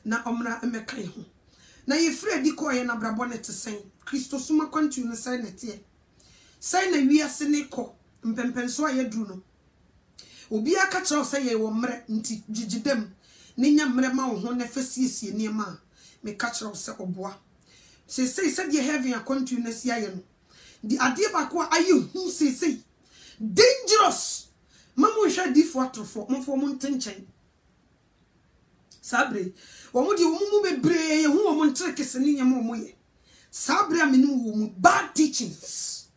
na omra emeka ye ho na ye frɛ di ko ye na brabo ne te sen Kristo suma kwantu ne sen ne te sen na wiase ne ko mpempenso aye duru no obi aka kyerɛ sɛ ye wo mre nti gigidam ne nya mre ma wo ho na fasiesie ne ma me ka kyerɛ sɛ oboa se de heaven akwantu ne sia ye no di ade ba ko aye hu se dangerous mamu hwa di fo atrofo mfo mo ntenchen sabre wo di wo mu bebre hu wo mo ntrekese ne nyam wo ye sabre amenu wo mu bad teachings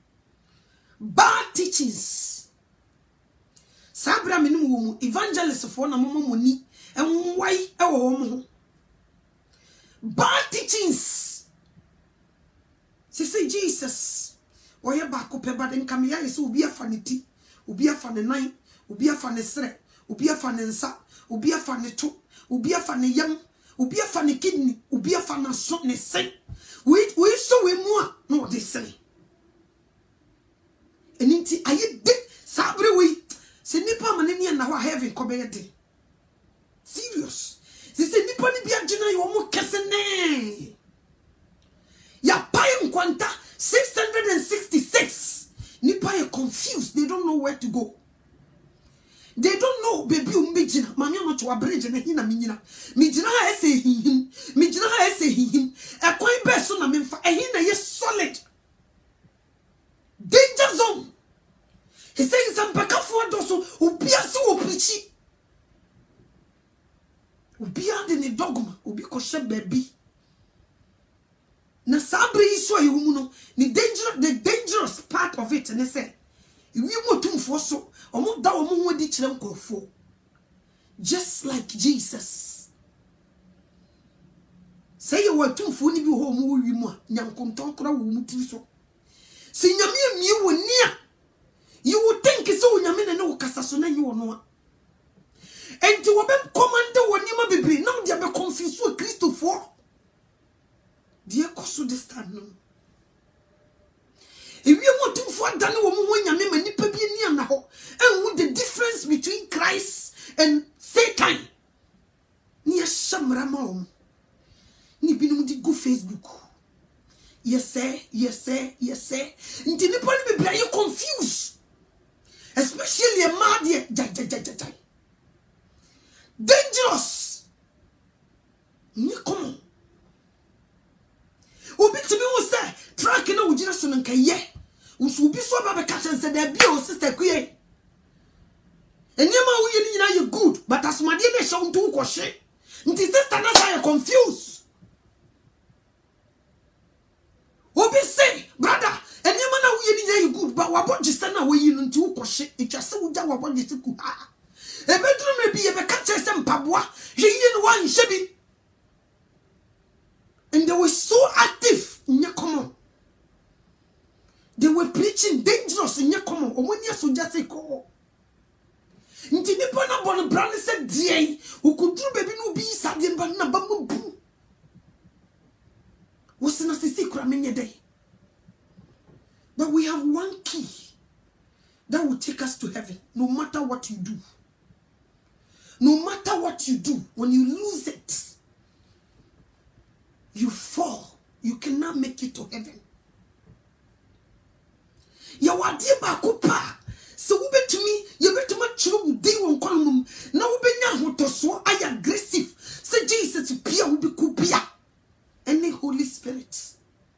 sabre amenu wo mu evangelist fo na mo ni enwai e wo mo bad teachings say Jesus oye ba ko pe bad nkam ya yeso obi afa ne ti obi afa ne nan obi afa ne sere obi afa ne nsa obi afa ne to obi afa ne yam obi afa ne kidney obi afa na so ne sen we so we mu a no de sen eninti aye de sabre we se nipa manani na ho heaven ko be de serious se nipa ni bia gina yo mo kese ne ya pai nkwanta 666 nipa are confused, they don't know where to go. They don't know baby umbejina mami amacho wa bridge na hina minyina mijina ha ese hihim mijina ha ese hihim e kwan be so na memfa e hina ye solid danger zone. He saying some bakafo adoso obia se wo preachi obia de ne dogma obi ko hye baby na sabre iso ayi mu no the dangerous part of it and say we motumfo so omo da omo ho di kire nkofo just like Jesus say you watumfo ni bi ho omo wi mu a nyankonton kora wo mu tiri so se nyame amie woni a you would think so nyame na wo kasa so na nyi wo no a enti wo be command woni ma bebre na wo dia be confuse wo Christopher dia koso this time no if you want to for done woman nyame manipa bi ni ana ho and the difference between Christ and Satan ni ashamra ma ni binum di go Facebook yes nti ni pon be bia you confused especially a mad jai dangerous ni come obi timi wo say track na wo gina so nka ye usu obi so ba be ka chen say da bi o sister kuye enyema wo ye ni nyina ye good but asmade na hye ntu ko hye nti sister na say confused obi say brother enyema na wo ye ni nyina ye good but wa bodji say na wo yi no ntu ko hye etwase wo ja wa bodji te ku ha e bedru me bi ye be ka chen say mpaboa hye yi no wan hye bi. And they were so active in Yakomo. They were preaching dangerous in Yakomo. Or when you so just say, "Ko." Nti nipa na bon brand said, "Dear, who could do baby no be sadin but na bamu." What's not the secret many day? But we have one key that will take us to heaven, no matter what you do. No matter what you do, when you lose it, you fall. You cannot make it to heaven. Ya wadi ba kupa. So ube to me, you bet to my children day won kwamum. Na ube nya hotoso ay aggressive. Say Jesus pia ube kupia. Any Holy Spirit.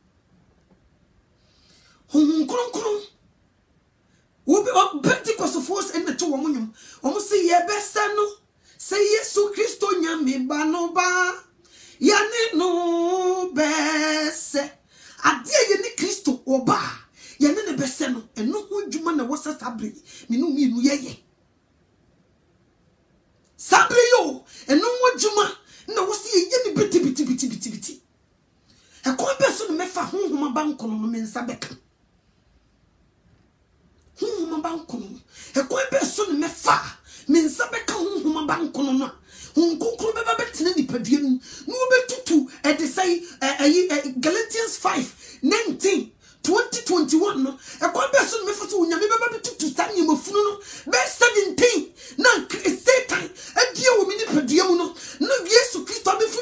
Kron. Ube Pentecost force and the two women. Almost say ye besano. Say Yesu Christo nyame banoba. Yane no bese ade ye ni Kristo oba yane ne bese no eno ho dwuma na wo sabre minu yeye sabre yo eno ho dwuma na wo se ye ni biti e ko be so no mefa honhoma banko no me nsa beka honhoma banko no e ko be so no mefa me nsa beka honhoma banko no Hunkukru beba betina ni padium. No betutu at the say Galatians 5:19 2021 no. A person me for so nyame beba betutu sanye mafunu no. Verse 17 na Satan e dia wo mini padium no. No Yesu Kristo be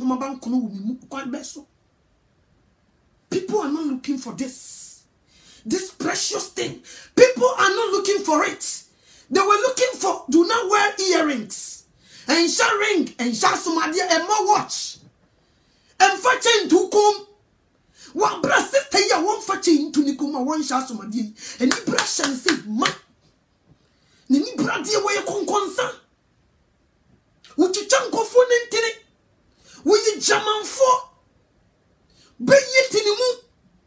from bank quite best. People are not looking for this precious thing. People are not looking for it. They were looking for do not wear earrings and shall ring and shall somebody and more watch and fetching to come. What brass it ya one fetching to Nikuma one shall somebody and you brush and say, Ma, Nini Brady away a conconsa. Would you chunk of phone and tin it? Will you German for? Be it in the moon.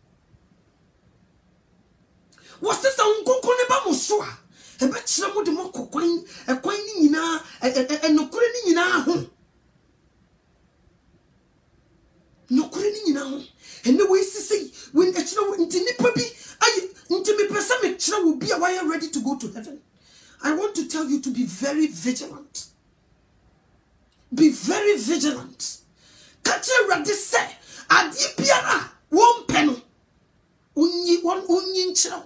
Was this a uncle Musua? A bachelor with the moko coin, a coining in a no credit in our home. No credit in our home. And the way to say, when a child into Nipabi, I into me person child will be a wire ready to go to heaven. I want to tell you to be very vigilant. Be very vigilant. Catch a ready say, Adipiara, one penny, one onion child.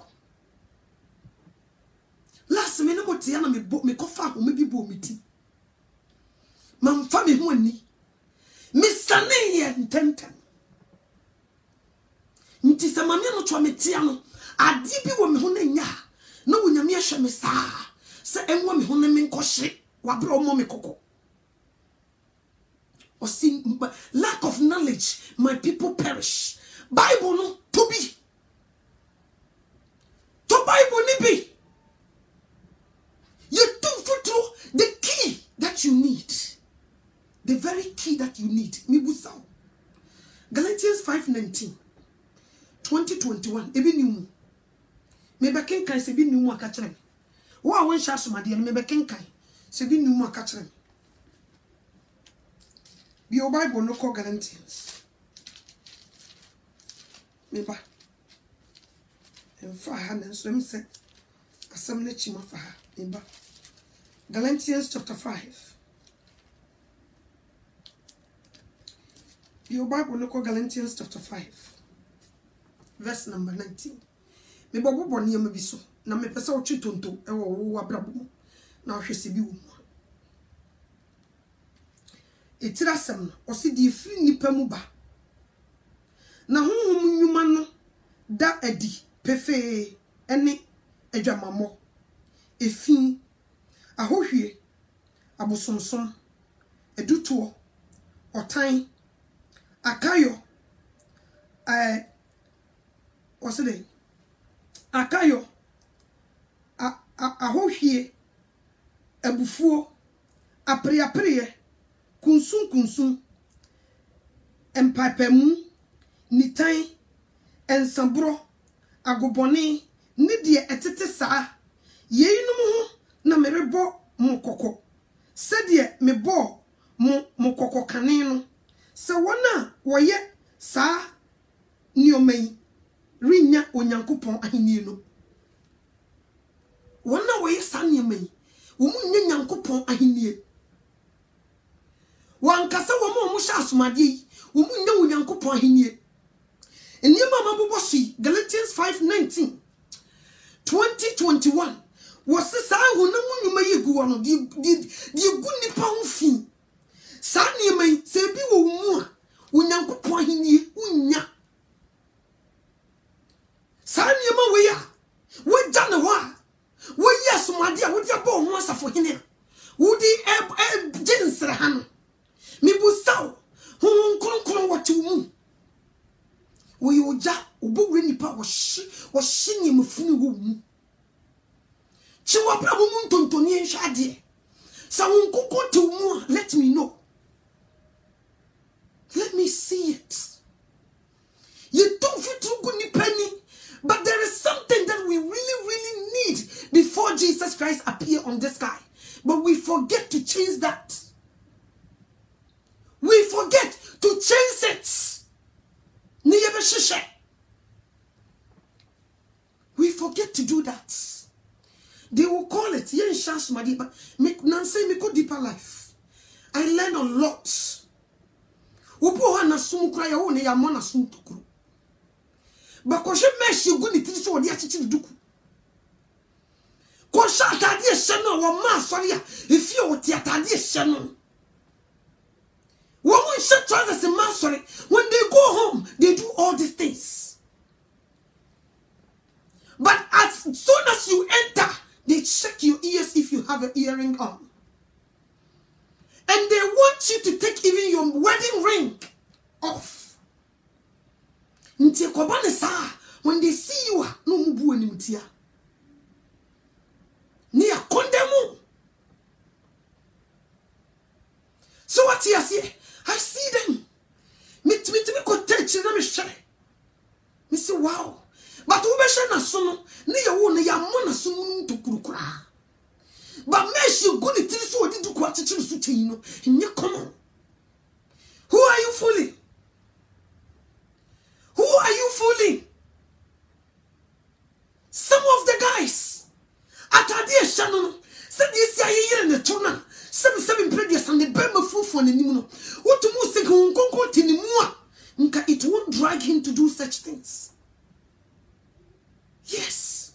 Last minute, what Tiana me bought me coffee, or maybe bought me tea. Mam family money. Miss Sunny and Tenton. Ntis a mamma no Trometiano. I deep you woman ya. No, when you measure me, sir. Say, and woman who name Koshi, Wabro Mommy Coco. Or see, lack of knowledge, my people perish. Bible no to be. To Bible ni be. You do for the key that you need. The very key that you need. Mibusao. Galatians 5:19. 2021. Ebi nimu. Mebe kenkai sebi nimu akachere. Wa wen sha somade mebe kenkai. Sebi nimu akachere. Bi o Bible no call Galatians. Meba. Emfa ha na so emse. Asam na chima fa ha. Meba. Galatians chapter 5. Your Bible look at Galatians chapter 5. Verse number 19. Me bobo boni am biso. Na me pesa o chitonto e wo abrabo. Na hwe se bi wo. Etirasem o se di firi nipa mu ba. Na honhom nyuma no da adi pefe ene adwamamo. Efin ahohwie abosonsom eduto otan akayo what's the name? Akayo ahohwie abufuo apriapriye kunsun empapemu nitan ensabro agobone ne de etete saa yeinum ho na merebo mo kokko sede mebo mo kokko kane no se wona woye saa niomai rinya onyankopon ahenie no wona woye saa niomai wo mu nya nyankopon ahenie wankasa wo mo sha asomade wo mu nya onyankopon ahenie eniema mabobosi Galatians 5:19 2021 was sa hona mu nyuma yegu wono di gu nipa ho fi sa niema se bi wo mu a onyankopon ahenie unya sa niema we ya wo jane ho a wo yesomade a wo dia bo ho asafo hene wo di jensere ha no mi bu saw ho kronkron wati mu wo yoja obo we nipa wo hye niema funi wo mu chiwa brabo mu ntontoni enhade sa wo nkoko to mu let me know. Let me see it. You don't fit to good ni penny, but there is something that we really need before Jesus Christ appear on this sky. But we forget to change that. We forget to change it. We forget to do that. They will call it yen chance madi, but Nancy me go deeper life. I learn a lot. Upo ha na sum kra ya wo ne ya mo na sum tukuru. Ba ko hwe meshi gu ni tiri so odi achichi duku. Ko sha atade ehye no wo ma asori a efi o ti atade ehye no. Wo mo hye trousers in man, sorry. When they go home, they do all these things. But as soon as you enter, they check your ears if you have an earring on. And they want you to take even your wedding ring off. When they see you, no mubu animtia. Near condemn. So what you say? I see them. Me could touch them. Me say wow. But who be na sono? Ne ya wo ne ya mo na sono to kurukura. But me she go ni tiri so odi du kwa chichiru so cheyin no. Nye common. Who are you fooling? Who are you fooling? Some of the guys atade e hya no se de sia yeyere ne to na seven previous and the bema fufu and nimuno. What to move second concord in the it won't drag him to do such things. Yes.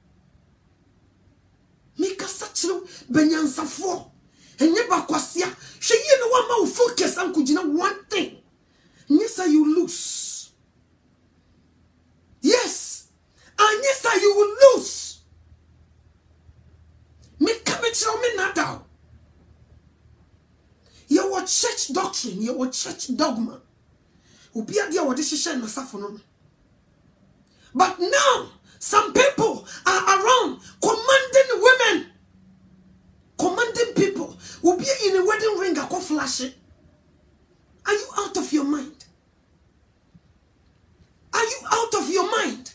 Make a such benyansa for and never kwasia. She no one more focus and could you know one thing. Yes, you lose. Yes. And yes, you will lose. Make come me not out. Your church doctrine, your church dogma. But now, some people are around commanding women, commanding people. Will be in a wedding ring, I go flashing. Are you out of your mind? Are you out of your mind?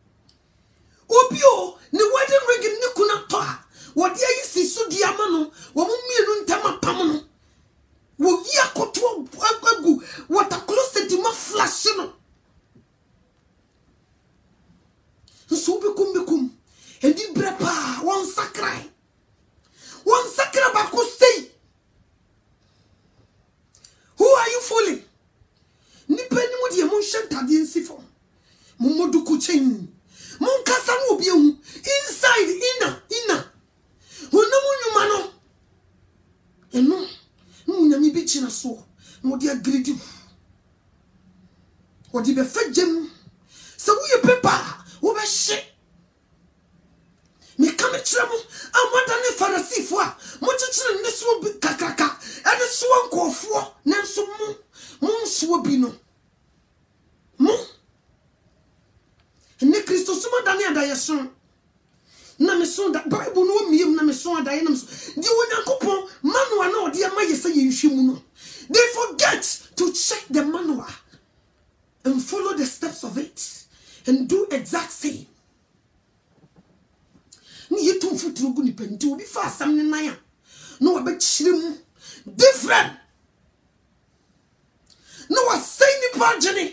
Obio, the wedding ring in Nikuna Toa. What do you see? So diamano, what will ntama pamano? Wo ya koto agu what a closet to my flashing. So become and you brepa one sacrai bako say. Who are you fooling? Nipe ni mo die mo shantade nsifo. Mo modu ku chen. Mo nkasa no obi ehu inside inner. Wono mo nyuma no. Eno nyami bi china so. No dia greedy. Odi be fagem. So we paper. Wo be she. Me come tremo. Amada ne Pharisee fo a. Mo chichire ne so kakaka. Ade so nkofo. Na so mo so bi no. Mo. Ne Kristo suma dane adayeso. Na me so da Bible no miem na me so adaye na me so. Di wonyankopon manual na odi ama yesa ye nhwemu no. They forget to check the manual and follow the steps of it and do exact same. Ni yetum futuro gu ni penti obi fa asam ne nan a no wa be chirem different. No wa say ni pagene.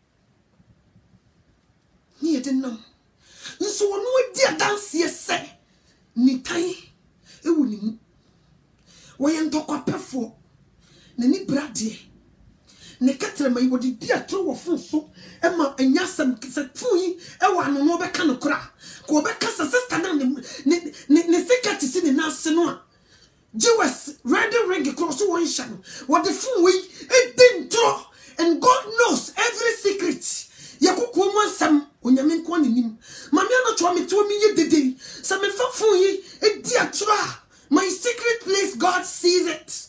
Ni yedenam. Nso wono adi adanse ese ni tan e woni mu. Wo ye ntokwa pefo na ni brade ne katre mai wodi dia tro wo funso e ma anyasam se fuyi e wa no no be ka no kra ko be ka sister na ne secret si ne nase no a Jews red ring cross one shan what the fuyi e din tro and God knows every secret yakuku mo sam onyame nko ne nim mame no to me ye dede se me fa fuyi e dia tro my secret place God sees it.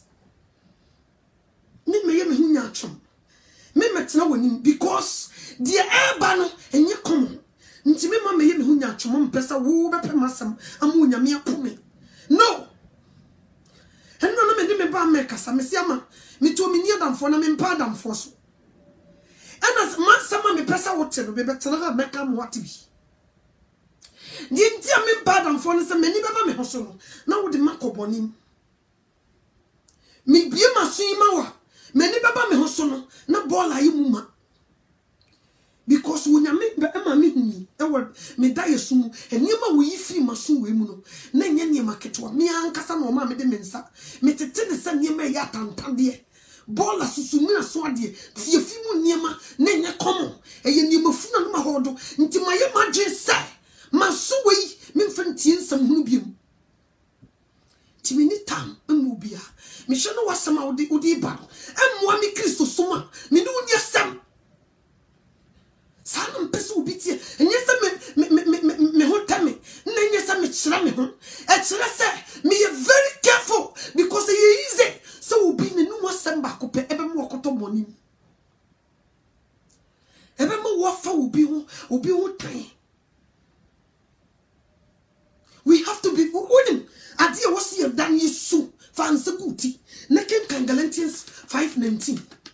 Me hunya chum. Me metna wonim because the airba no enye common. Nti me ma me hunya chum mpesa wo bepe masam amu nyame apome. No. Eno no me de me ba me kasa me siama me to me niadamfo na me mpa adamfo so. Ena masama me pesa wote no be betena ha meka mo wate bi. Di nti a me mpa adamfo no se mani beba me hoso no na wo de makobonim. Me bie masun ma wa many baba me hosono na ball ayi muma because wonyame be ema me huni e word me da yesum eniema wo yi free maso we mu no na nya niema ketwa me ankasa na o ma me de mensa me tete ne sa niema ya tantade ball asusumu na so ade tie fi mu niema na nya common e ye niema funa no ma hodo nti maye magye sai maso we me mfantie nsam hunu biem ti me ni tam emu bia me hwe no wasama odi ba emwa mi Kristo soma me no nya sam sanam pese obitie enye se me hotame na enye se me kira me ho e kira se me very careful because e easy so obi ne no asem ba ko pe ebe mo okoto monim ebe mo wo fa obi ho tan. We have to be winning. Adia was here done Yesu fancy kuti. Nekem Galatians 5:19.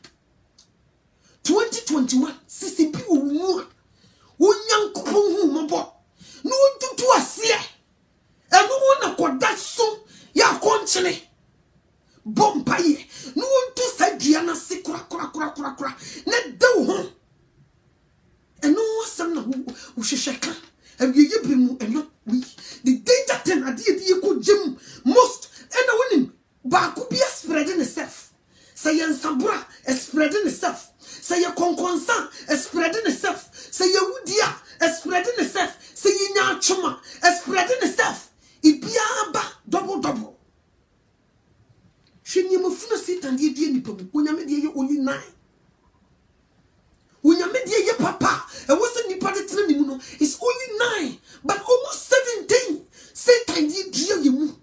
2021. Sisi bi wo Unyankopon hu mobo. No tutu asie. Eno wona koda so ya konchene. Bompaye. No tu sadua na se kura. Ne de ho. Eno wasam na wo hwehweka. Awiye bimu eno we the danger thing ade ye ko gem most and winning ba ko be spreading itself. Say yan sabura spreading itself. Say ya konkonsa spreading itself. Say ya wudia spreading itself. Say nya chuma spreading itself. Ibia ba double. Shenye mofuna Satan die die nipa mu. Onyame die ye only 9. Onyame die ye papa. E wo se nipa de tire ni mu no. It's only 9. But almost 17. Satan die die ye mu.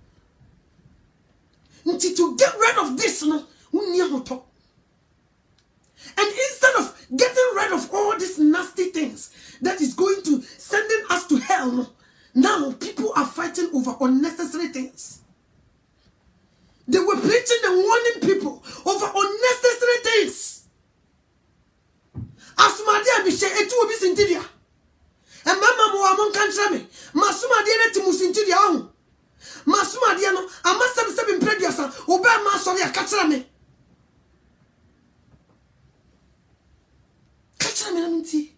Until to get rid of this no. Unia hoto. And instead of getting rid of all these nasty things that is going to sending us to hell, no, now people are fighting over unnecessary things. They were preaching and warning people over unnecessary things. Asumadia bi she etu obi sintidia. E mama mo amon kantra me. Masumadia na timu sintidia ho. Masumadia no amasem se bi mpredia sa oba ma sori akatra me. Katra me na minti.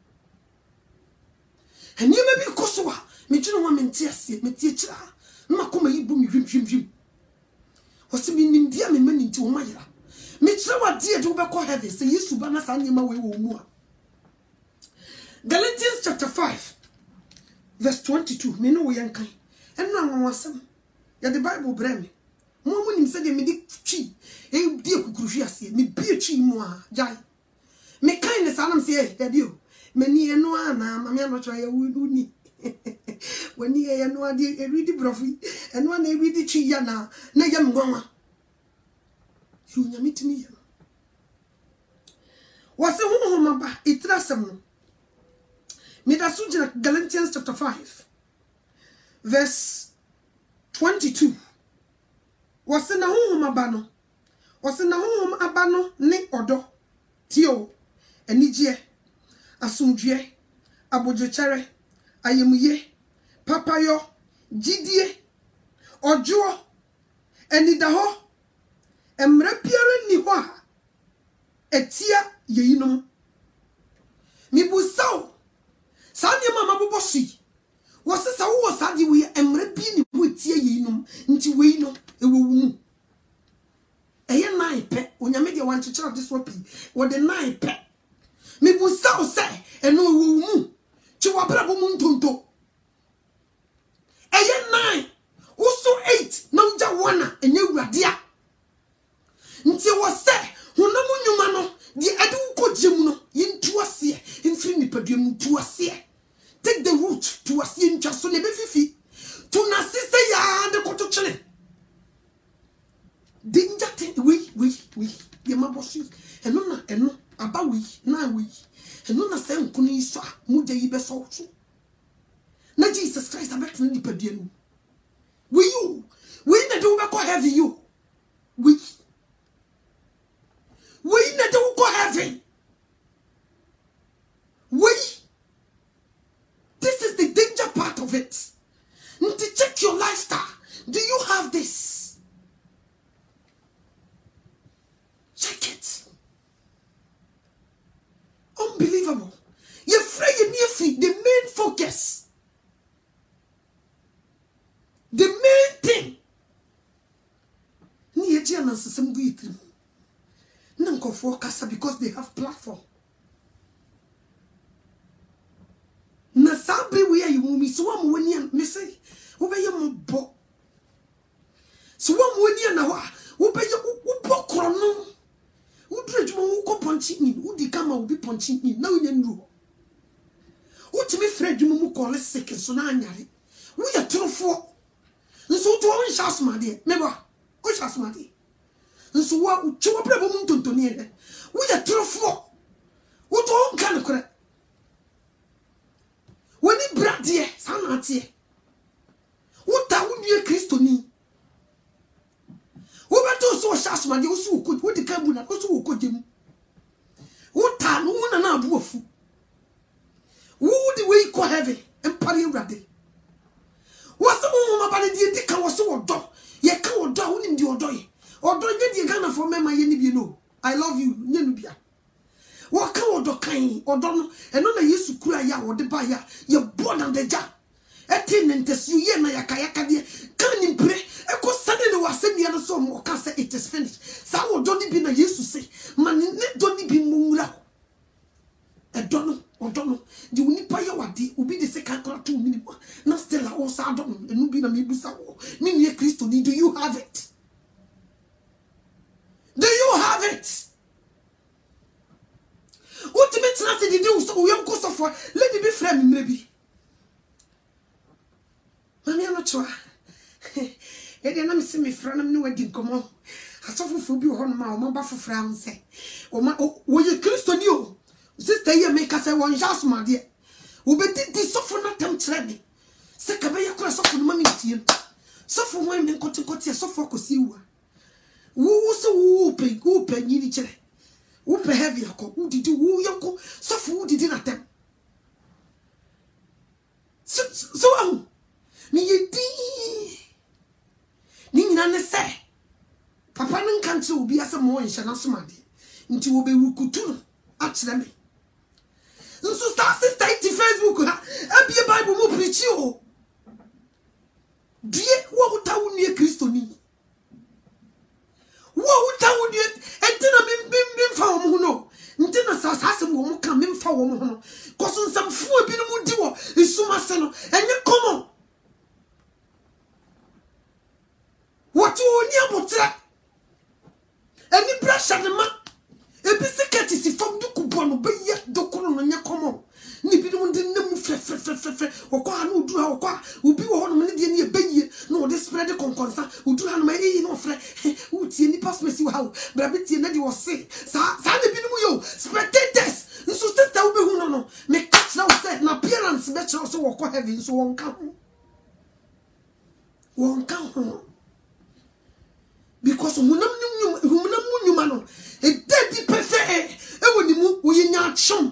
And you may be kosowa. Me jino wa menti ase, menti chira. Makoma yibu mi hwim. Wasi mi nimdia me mani nti wo mayira. Me chira wa die de wo be ko heaven. Say Yesu ba na sa nyema we wo mu a. Galatians chapter 5 verse 22. Me no we yankan. Eno anwasem. Ya the Bible bre me. Mo nim se de me di twi. E di akukuruhwi ase. Me bie twi mu a jai. Me kind sanam se e dio. Meni eno ana mama no twa ya wuni. When ye no ade e read brofi. Eno na e read twi ya na yam gwanwa. You nyamitimi ya. Wase honhom ba itrasem no. Me da so gina Galatians chapter 5 verse 22. Wase na honhom aba no. Wase na honhom aba no ne odo. Tio enigye asumdwe abojechere ayemuye papayo gidie ojo enidaho emre biara ni ho a etia yeyinom mibusao sanye mama bobosi wose sa wo sade we emre bi ni ho etia yeyinom nti weyinom ewuwu eye nine pe onyame de wan chichira this wapi wo de nine pe mibusao se eno ewuwu chi wabra bo mu ntonto eye 9 uso 8 na unja wana enye wurade a nti wo se honamu nyuma no di ade uko jemu no yintu ase infiri nipadua mu tu ase take the route to ase ntwa so ne be fifi to na sise ya de koto chene danger thing we ye mabosi eno aba we na we eno na se nkunu iso muja yi be so so na Jesus Christ abet ni nipadua mu we na do be ko heaven you we na do go heaven this is the danger part of it. To check your lifestyle. Do you have this? Check it. Unbelievable. You're free in your feet. The main focus. The main thing. Because they have platform. Na sabre we are you mi so am woni me say wo be ye mo so am woni na ho wo be ye wo bo kro no punching in, who the camera will be punching in. Now you know. What me Fred you mu call it second so na anyare. We are true for. Nso to on shas ma de. Meba. O shas ma de. Nso wa ucho brabo mu tontoni e. We are true for. What on kan kore. When he brought here, Sanati. What are we Christoni? What so Shasma, you so good, what the Kabuna, also could him. What time, woman and a boofu? Who the way call heavy and party ready? What's the woman about the Dick was so dog? Ye can't down in your doy. Or do you get Ghana for me, my you know? I love you, Nubia. What can do kind or don't and on a used to cry ya or the buyer, you're born on the jar. A tin and test you, yeah, my kayaka dear. Can you pray? I could suddenly was sending the other song or can't say it is finished. Sao don't be I used to say, man, don't be moonra. I don't know, or don't know. The Unipaya Wadi will be the second 2 minutes. Not still a all sardon and Nubina Mibusa. Mini Christo, do you have it? Do you have it? What to make nothing to do so we am cost of let me be friend maybe. Mammy, I'm not sure. And then I'm seeing me friend of no wedding come on. I suffer for you on my buff of France. Oh, my, will you Christ on you? Sister, you make us a one just, my dear. Who bet this suffer not them training. Secabaya cross off money to you. Suffer women got to cut your focus you. Who so whooping you each other. Who behave your co? Who did you woo your co? So who did not them? So, me ye dee. Nina say, Papa and country will be as a more in Shanasumadi. Into will be Rukutu, actually. So, start sister to Facebook and be a Bible will preach you. Dear, what would I near Christoni? What would you and then I'm found who know? Ntina sasase wo mo kan memfa wo mo ho koso nsamfo bi no mu di wo isuma se no enye komo what oni abotra eni pressure ne ma ebi sekati si fam du kubo no be ye dokoro no nye komo ni bi no ndi nemu fre okwa na odu ha okwa obi wo ho no ne de ne be ye no de spread konkonsa odu ha no ma yi no fre utie ni pass mesi wa brabetie na de wo se sa ne bi no yo spectators nso sister wo be hu no me catch now say na appearance be chere so wo ko heaven so won ka ho because hunam nyuma no e dedi pefe e woni mu wo ye nya chom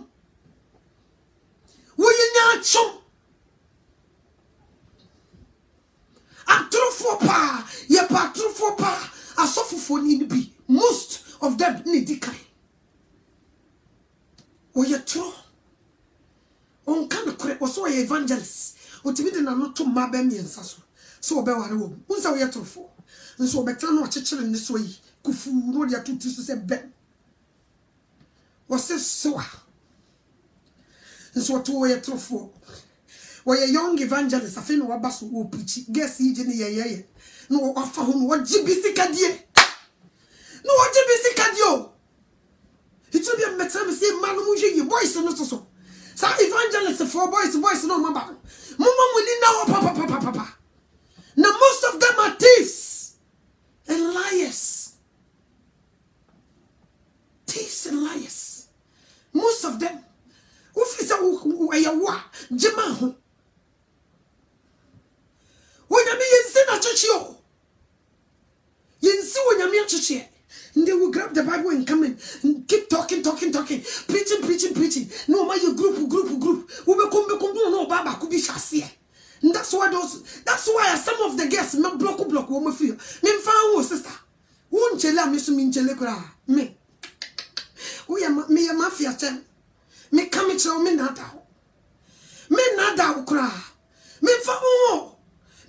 atrofo pa ye patrofo pa asofofo ni bi most of them need kai wo ye tro on kan kore wo so ye evangelist o timi de na no to ma ba mi ensa so obe ware wo unsa wo ye trofo nso obeta no akekere ne so yi kufu no de atutu so se be wo se so nso to wo ye trofo wo ye young evangelist afi no waba so wo preach guess yi ne ye no wo afa ho no wo gibisikadie no wo gibisikadie o it will be a matter me say man mu hwe ye boys no so sa evangelist for boys no mama mu ni na papa now most of them are thieves and liars. Thieves and liars. Most of them. Ufisa uyawa jema ho. Wonyame yensi na church yo. Yensi wonyame church. And they will grab the Bible and come in and keep talking. Preaching. No, my group. Ube kumbe no baba kubi shasiye. And that's why some of the guests me block wo me feel. Me mfa wo sister. Wo nchele me so me nchele kura. Me. Wo ya me ya mafia chen. Me come chiro me nada. Me nada wo kura. Me mfa wo.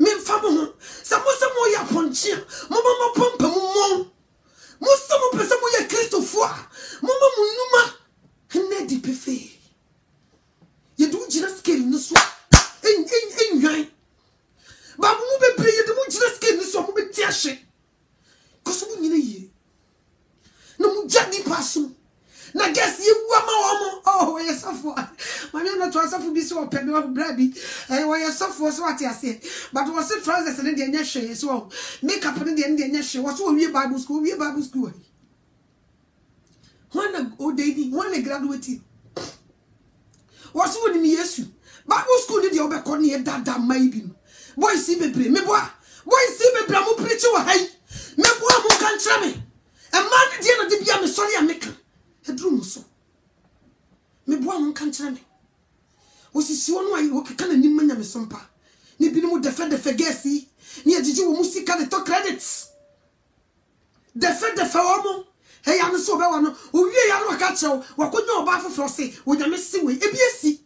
Samo ya ponchi. Mo pompa mo. Mo samo pesa mo ya Kristo fo. Mo numa. Hene di pefe. Ye du jina scale no so. En babu mu be pray de mu jira skin so mu be tiahye koso mu nyina yi na mu jadi paso na guess you wama oh yes suffer mama na to suffer bi so open no brabi we yes suffer so what ase but was it trousers and dey nya hwe so makeup ne dey nya hwe was so wie bible school when o dey when a graduate was so ni yesu bible school dey obekọ ne dada mai bi boy si bebre me boy si bebre mo preach wa hai me boy mo kan tra me e man dey na dey bia me sorry ameka edrum so me boy mo kan tra me osisi wonu ayi wo keka na nimma nya me sompa ni bi no mo defe gesi ni agigi wo musika de to credits defe wo mo hey ya no so be wa no o wie ya no ka chew wakonya oba foforo se wo nya me si we ebi esi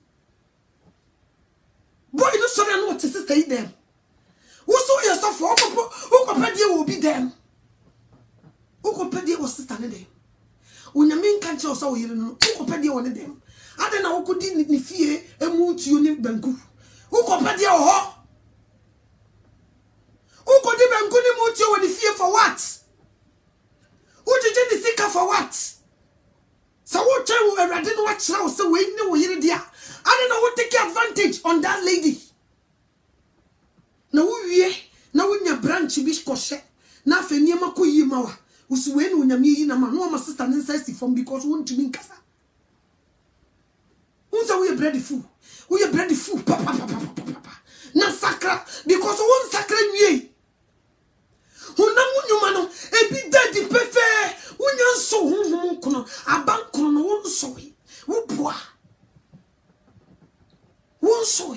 boy no so na no te sister yi dem wo so yourself for o ko pede wo bi dem o ko pede wo sister ne dem wo nya me nka chew so wo yire no o ko pede wo ne dem ade na wo ko di ni fie emu tuo ni banku wo ko pede wo ho wo ko di banku ni mu tuo wo ni fie for what wo jeje ni sika for what so wo try wo erade no wa kira wo se we ni wo yire dia ade na wo take advantage on that lady na wo wie na wo nya branch bi kɔhye na afani ma ko yi ma wa wo si we ni wo nya me yi na ma no ma sister ne nsa from because wo ntumi nkasa unza we bread food papa na sakra because one sakra nwie hona munyuma no ebi daddy pefe unya so honhom kono abankono no won so wo boa won so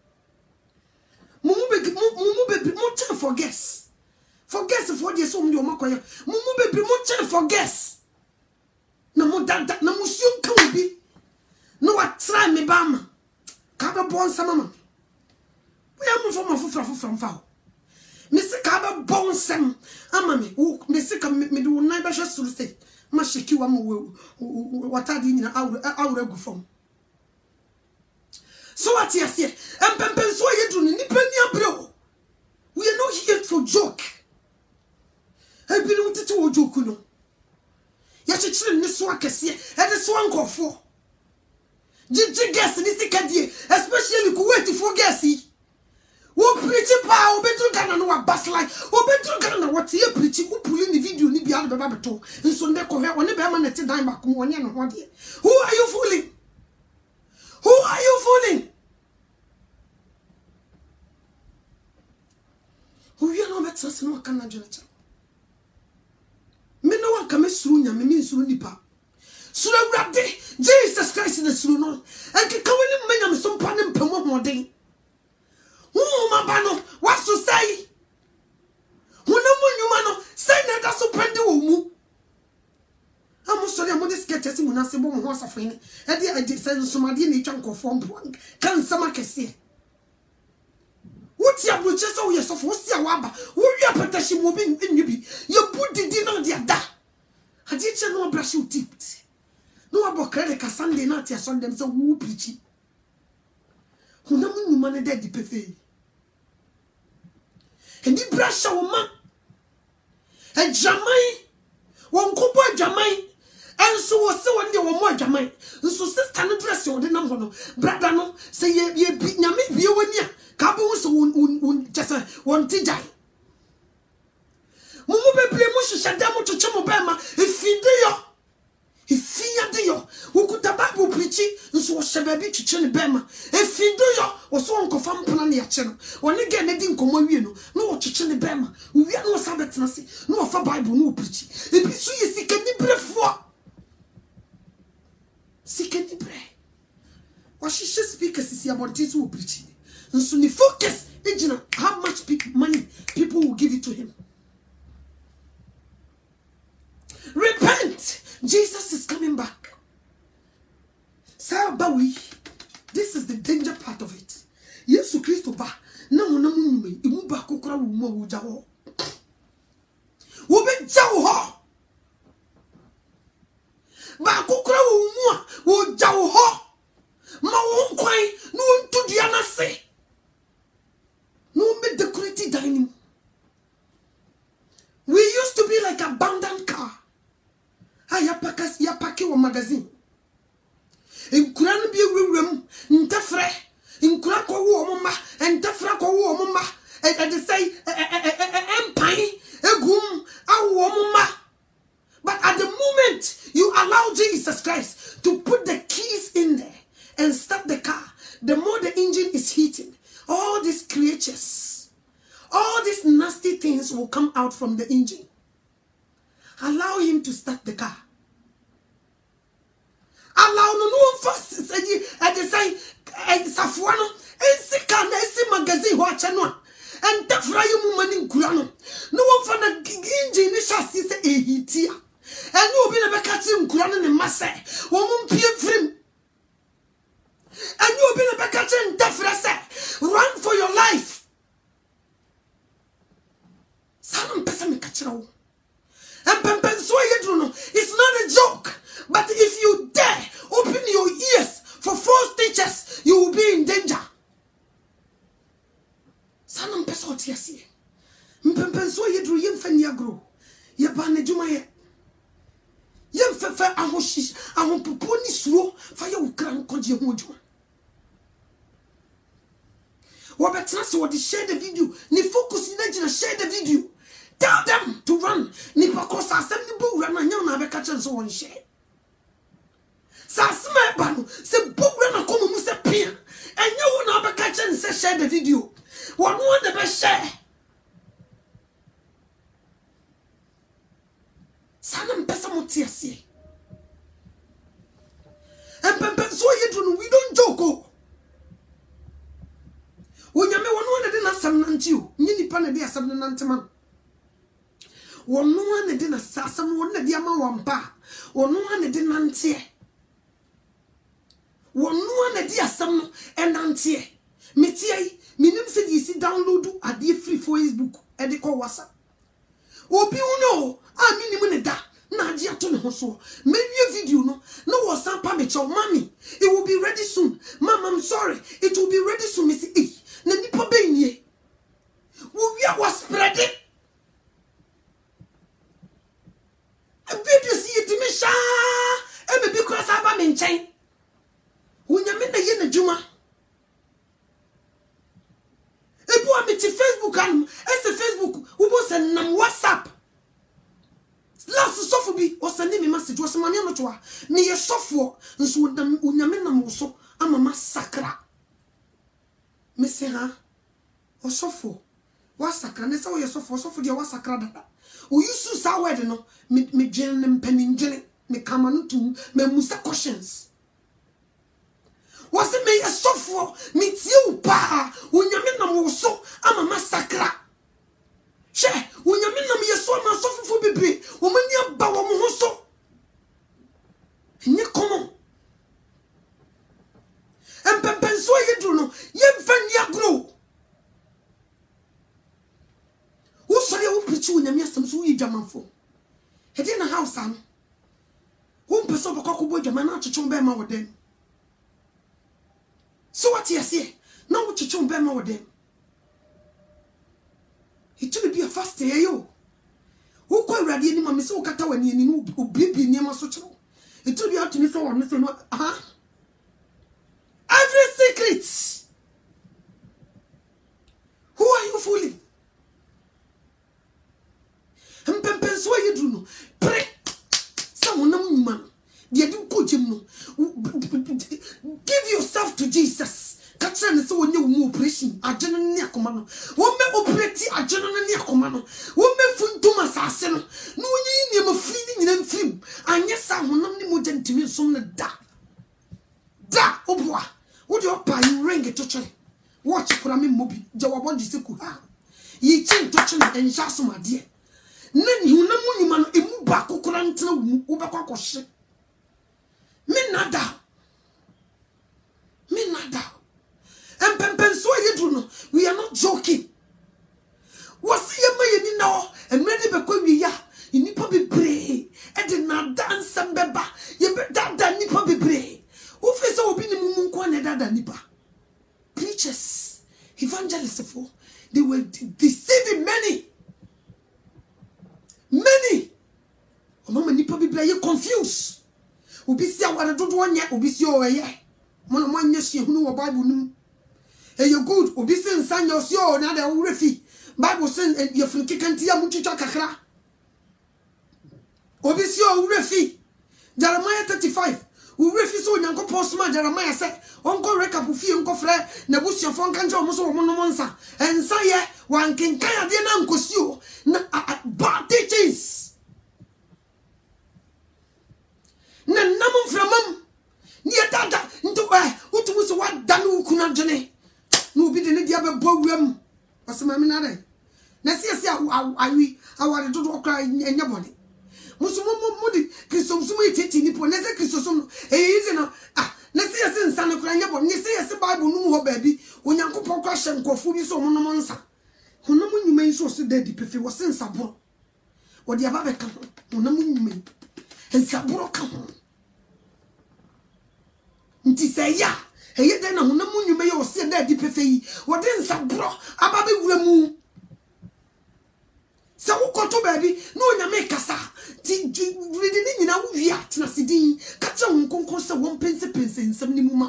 mumu be mo chen for guess for the so mdi o makoya mumu be mo chen for guess na mo dada na musuo kan obi no what try me bama ka be bon sama ma we am from afufra fa me se ka be bon sam ama me me se ka me do na be hwe suru se ma sheki wa mo wata di nyina awura gu fom so what you say empempen so yedu ni pani abreo we are not here for joke e bi no tete wo joke no ya chechire ni so akese e de so ankofo Jiji guess ni sikadie especially ku wait for guess wo preach pa wo betru kana no wa baslide wo betru kana na what ye preach wo puli ni video ni bia be ba beto nso nde ko he woni be ma na ti dan ba ko woni no ho de who are you fooling who you no better se no kana jona cha me no wan ka me suru nya me nsuru nipa suru awrade Jesus Christ the suru no enke ka woni menya me so mpa ne mpamo hoden hu ma ba no waso sai huna munyuma no sai na da so pende wo mu amu sori amu de sketches mu na se bo mu ho asafo ni e de sai so ma de na etwa nkofo mpo kan sama kese wuti abroche so ye sofo si awaba wo wi apatashi mu bi nwibi ye budidi na de ada adi che no brashi utipti no abokere ka Sunday na tia Sunday so wu preach huna munyuma ne de pefe endi brasha wo ma ejamai won kobo ejamai enso wo se won de wo mo ejamai nso sister no dress wo de nam ho no brother no se ye bi nyame bie woni a ka bo so won jesa won tijai mumu bebre mu hihye da mu twetwe mo ba ma ifia de yo ukuta bible preach nso wo hye bi twetwe ne ba ma efido yo wo so nkofa mpona ne ya che no woni ge ne di nkomo wie no no wo twetwe ne ba ma wo wi no sabetena se no wo fa bible no preach ebi so ye sika ni brefo sika ni bre wa hihye speakers si abontis wo preach nso ni focus ejina how much money people will give it to him. Repent. Jesus is coming back. Sabawi. This is the danger part of it. Yesu Christo ba. Namu nyume. Imu ba kokora wumo wujawo. Wube jawo ho. Ba kokora wumo wujawo ho. Ma wonkwai. Nuuntu diana se. Nuumbe decorated dining. We used to be like abandoned car. Ya paki wa magazine. In Kuran be room, in Tafre, in Kurako woman, and Tafrako woman, and they say, empire, a goom, a woman. But at the moment you allow Jesus Christ to put the keys in there and start the car, the more the engine is heating, all these creatures, all these nasty things will come out from the engine. Allow him to start the car. Allow no first say at the say Safuano and Sikan magazine watch and Tafrayu money grano. No one for the engine is chassis say a heatia. And you will be never catching Kuran and Massa, woman peer free. And you will be never catching Tafrasa. Run for your life. Some person catch you. And it's not a joke. But if you dare open your ears for false teachers, you will be in danger. Some person here. Mpempenso yedru yemfanya grow. Yebane jumaye. Yem fefe ahoshish ahon poponi suo fa ye ukran konje ho adwuma wo betra se wo de share the video ni focus ni na share the video, tell them to run ni because asem ni bo wura na nya na be ka chen so won share sa asma ba no se bo wura na komo mu se pia enye wo na be ka chen se share the video wo no de be share Sanam pesa motiasie. And so we don't joke. When you may one dinner some nantiu, Nini Pana be a some nantaman. One no one dinner some one the Yama wampa, or no one did nantie. One no one dear some and nantie. Metie, minim said you see download a dear free Facebook and they call WhatsApp. Obi uno a minimum da na dia to ne hoso maybe video no was sampa me cho mommy it will be ready soon mama I'm sorry it will be ready soon me say eh na nipa be nie we was spread it a video see it me sha e me bi cross aba me nchen wonya me na ye na djuma ebu amiti Facebook anum ese Facebook ubo se nam WhatsApp last sofubi o send me message o se mane no to a me ye sofo nso unyame nam so ama masakra me se ha o sofo wasakra ne se o ye sofo de wasakra dada o yusu sa word no me gyen ne mpaningyene me kama no to me musa questions was it me a software me tiu pa unyame na mo so ama masakra she unyame na me so ma sofo bebre o mani aba wo mo so ni komo empempenso yedru no yemfani agro wo so ye wo pichi unyame asem so yi dwamanfo he dey na house am wo mpeso bokọ bo dwama na achechon be ma wo den. So what you say? Now what you chum bema with them? It should be a fast day, yo. Who call ready any mammy so kata when you know baby near my social? It should be out to me so on Mr. Every secret. Who are you fooling? So you do no. Pray. Someone man. They do coach him. Give yourself to Jesus. Catch and so when you operation, a general near command. One may operate a general near command. One may fun to my assassin. No need him of feeling in film. And yes, I will not more than to me some da. Da, oh boy. Would your pie ring a touch? Watch for a movie. Jawabon Jisuku. Ye change touching and shas, my dear. Then you know, man, a move back, Kuranto, Ubako. Minada. And Pempenso Yedruno, we are not joking. What's your may now? And many because ya, you need to be brave. And did not dance and beba. You bet that nipper be brave. Who face our opinion Munkwan and nipa. Preachers, evangelists, they were deceiving many. Many. Oh, mama nipa be brave, you confused. Obisi aware dodo onye obisi oye. Mono monye hunu wo Bible num. You good obisi nsanya osi o na da urefi. Bible says you frikikenti ya mutwitwa kakra. Obisi o urefi. Jeremiah 35. Urefi so nyankopon soma Jeremiah say onko recap fie onko frɛ na busuafo nka nje omo so omo no monsa. Ensa ye wankenkan ade na nkosi o na bad teachings. Na namu framam ni dada nto utumu so wada no kuna dwene na obi de ne dia be bo wuam osema me na dai na siesi awi aware dodo okra enya bone musumo mudi kristomsumo ititi ni po na se kristosum eyize no na siesi nsa no kra enya bone ni siesi bible no ho baabi onyankopon kwa hye nkofo bi so mo no nsa honam nyuma yi so dedi pefe wo sensa boro wo dia ba be ka honam nyuma ensa boro ka ho nti se ya eye de na honam nyuma yi wo se dedi pefe yi wo de nsa boro aba be wura mu se wo koto baabi no nyame kasa ti ridi ni nyina wo wi atena sidin ka che wo nkonkon se wo pense nsam ni mu ma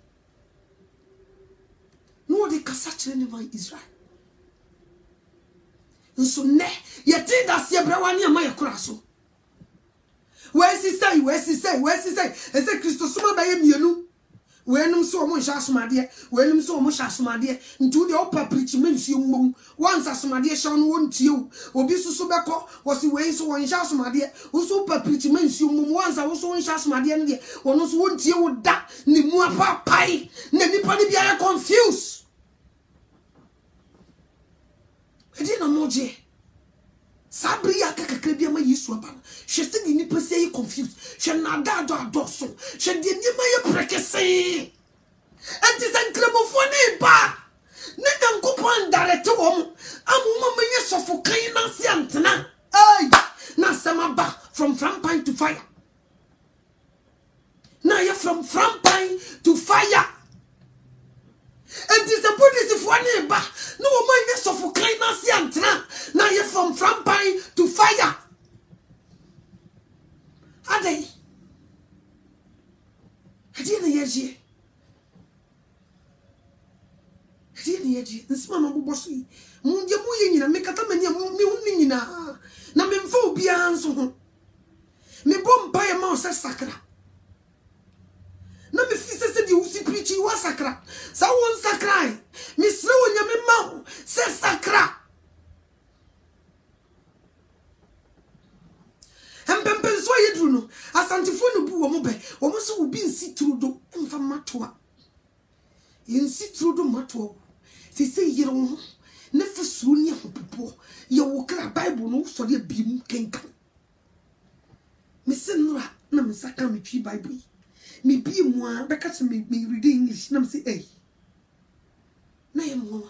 no de kasa kire ni man Israel nso ne yeti da se brawani ama yakura so wesi say ese Kristo suma ba ye mienu wenum so omo hya asomade wenum so omo hya asomade ntu de opa preach mensuo mmom once asomade hya no wontie obi susu beko wosi wei so won hya asomade wo so opa preach mensuo mmom once wo so won hya asomade ne de wono so wontie wo da ni mu apa pai na nipa ne bia confused edi na moje sabri ya kakakra bia ma Yesu aba she se ni nipa se confused she na da do adoso she de ni ma ye prekese anti san kremofo ni ba ne Nyankopon direct wo amuma ma ye sofo kan na se antena ai na sama ba from pine to fire na ye from pine to fire. And this the police if one ba no man yes of kindness antena now you from pine to fire are they hadina yeji nsima mabobo so munje mu ye nyina mekata mani mi hu ni nyina na me mfa obi anso ho me bomba ye ma o sakra na me fise se di usi preachi wa sakra sa won sakra mi sre wonyame ma se sakra empempen so yedru no asantifo no bu wo mo be wo mo so obi nsi trudo mfa matoa yensi trudo matoa se se yere wo ne fesuru ni ahopopo ye wo kra bible no so de bim kenkan mi se nura na mi saka mi twi bible me be moi because me read English na say eh na ye mo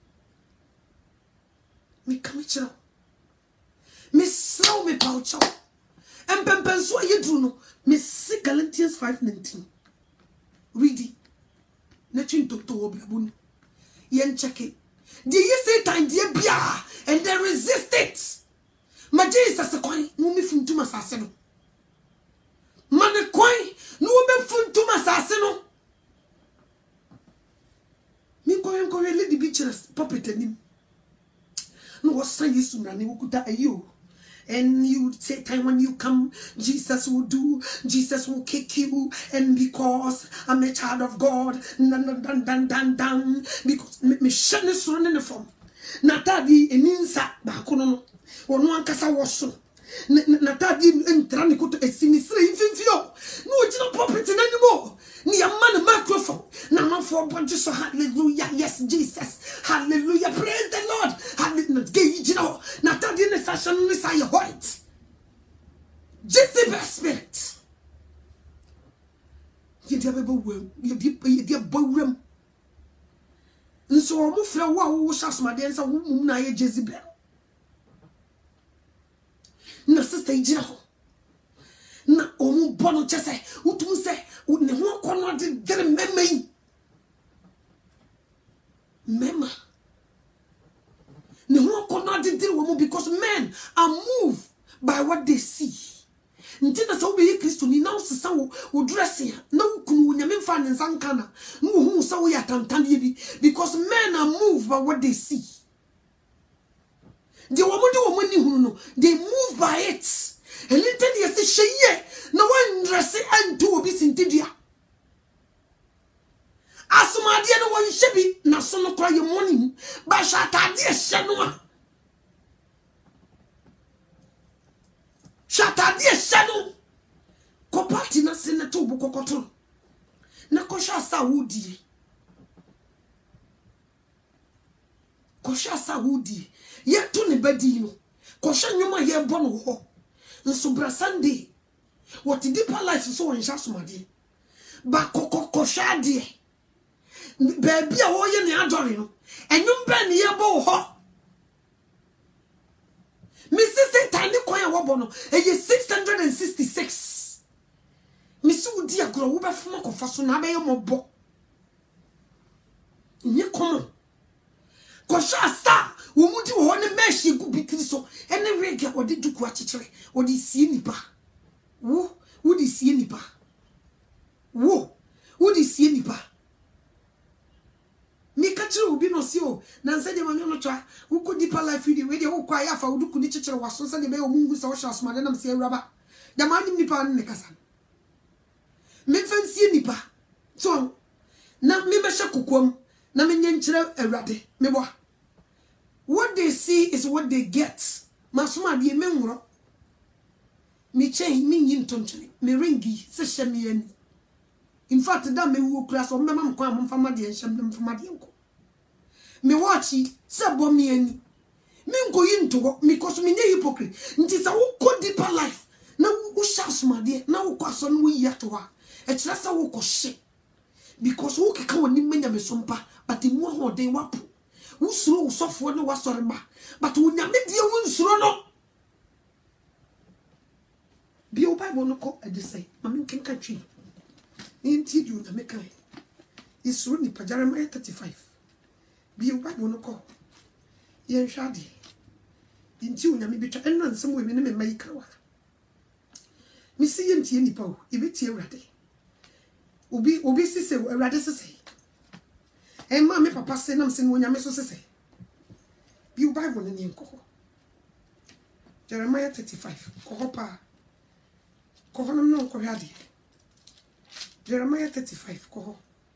me come chiro me slow me pouch empempen so yedru no me see Galatians 5:19 read it na chin toto obiabun yen check it do you say time dia bia and they resist it ma Jesus kwai no me funtum asase no mane kwai no be funtum asase no mi ko really the pictures puppet anim no was say Yesu na ne wokuta ayo and you say time when you come Jesus will kick you and because I'm a child of God dan because me shane so ne form na tadi eninsa ba kono no wono ankasa woso na tadi entra ne koto esimisre infimfio no ogina puppet na anymore ni amana microphone na manfo bodge so hallelujah yes Jesus hallelujah praise the Lord hallelujah gejino na tadi ne fashion ne say white Jezebel spirit ye dia bebo wem ye dia bowrem nso mo fra wo shasmade nsa wo mum na ye Jezebel na sister ejina ho na omu bono chese utum se ne ho kono de dere mema ne ho kono de dere wo because men are moved by what they see nti na so be Kristo ni na sesa wo dressing na kunu wo nyame mfa ne nsanka na wo hu so wo ya tantane bi because men are moved by what they see. The woman ni hunu no they move by it. Eliten yesi sheye na wan dress antu obi sintidua. Asumade no wan hyebi na so no kra ye money ba shatade hye no a. Shatade hye no. Ko party na senator obu kokoto. Na ko sha sa wudi. Ko sha sa wudi. Ye to ne badi no. Ko sha nyoma ye bo no ho. Nso bra Sunday. What deeper life so on sha somade. Ba ko sha de. Baby a wo ye ne adore no. Enyum ba ne ye bo ho. Mi sister tiny coin wo bo no. Eye 666. Mi su udi agro wo be fuma ko fa so na be ye mo bo. Nye komo. Ko sha star wo mudi wo ne meshi gu bitiri so ene rege odi duku achichere odi sie nipa wo di sie nipa wo di sie nipa mi ka chire obi no si o na nse de mami no twa wo ko deeper life video we de wo kwa ya fa wo duku ni chichere waso se de be o mungu se wo sha asomade na mse awraba da ma ni nipa ne kasa me fan sie nipa so na me be hye kokom na me nyenkyere awrade me bo. What they see is what they get. Masuma die menwro. Mi chen mi yin tonchene. Me ringi se hyemi ani. In fact da me wo kura so me mam kwa mo fama de hyem dem fama de nko. Me watchi se bo mi ani. Me nko yin to me koso me nye hypocrite. Nti sa wo ko deeper life. Na wo sha asomade na wo kwaso no yi ato ha. E kira sa wo ko hye. Because wo keka woni menya me sompa but mu ho den wapo. Usuro usofo no wasorema but unyame die unsuro no bi o bible no ko adisai mama nkem ka twi nti du na meka isuro ni Jeremiah 35 bi o bible no ko ye nhwade nti unyame betwa enna nsem we me ne me mai krawa mi si ye ntie nipa o ibeti awrade obi sise awrade sise. And mammy papa say nam sin when so say. Be Bible in the Jeremiah 35. Kohopa. Kohonam no kohadi. Jeremiah 35. Koho.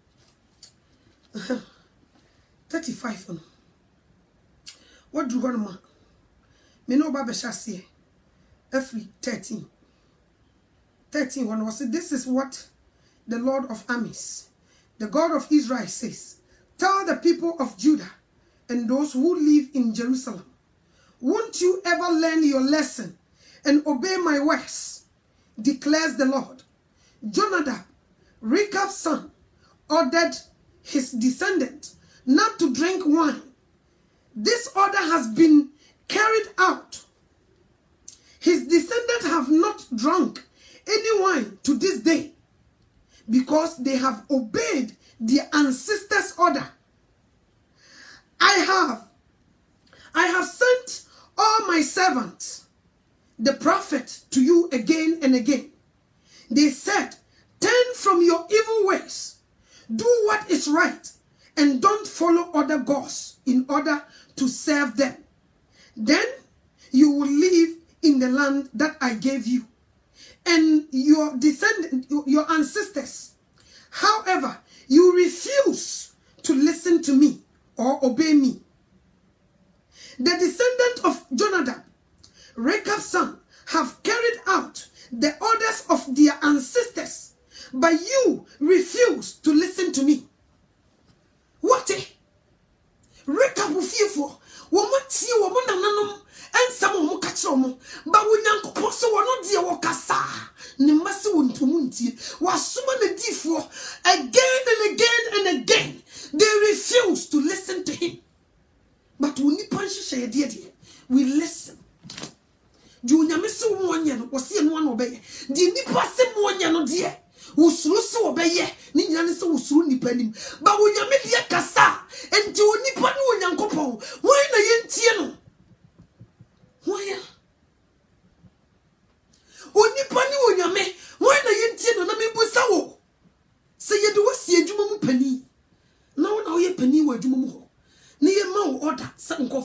35. What do you want? Me no Baba Shasi. Every 13. 13 one was this is what the Lord of armies, the God of Israel says. Tell the people of Judah and those who live in Jerusalem, won't you ever learn your lesson and obey my words, declares the Lord. Jonadab, Rekab's son, ordered his descendant not to drink wine. This order has been carried out. His descendants have not drunk any wine to this day because they have obeyed their ancestors' order. I have sent all my servants, the prophet, to you again and again. They said, turn from your evil ways, do what is right, and don't follow other gods in order to serve them. Then you will live in the land that I gave you and your descendants, your ancestors. However, you refuse to listen to me or obey me. The descendants of Jonadab, Rekab's son, have carried out the orders of their ancestors, but you refuse to listen to me. What? Rekab fearful. Woman see woman nanum and some more catch on, but we nanko posso one of the wakasa. Nimasi wuntumunti was summoned the D4 again and again and again. They refuse to listen to him. But when you punch share dear, we listen. Junior Miss One was seeing one obey. The nipa one no dear. Usrusu obey, Ninjanisa was soon depending. But when you make your cassa and to nipa no yankopo, why na yentiano? Why? Nipa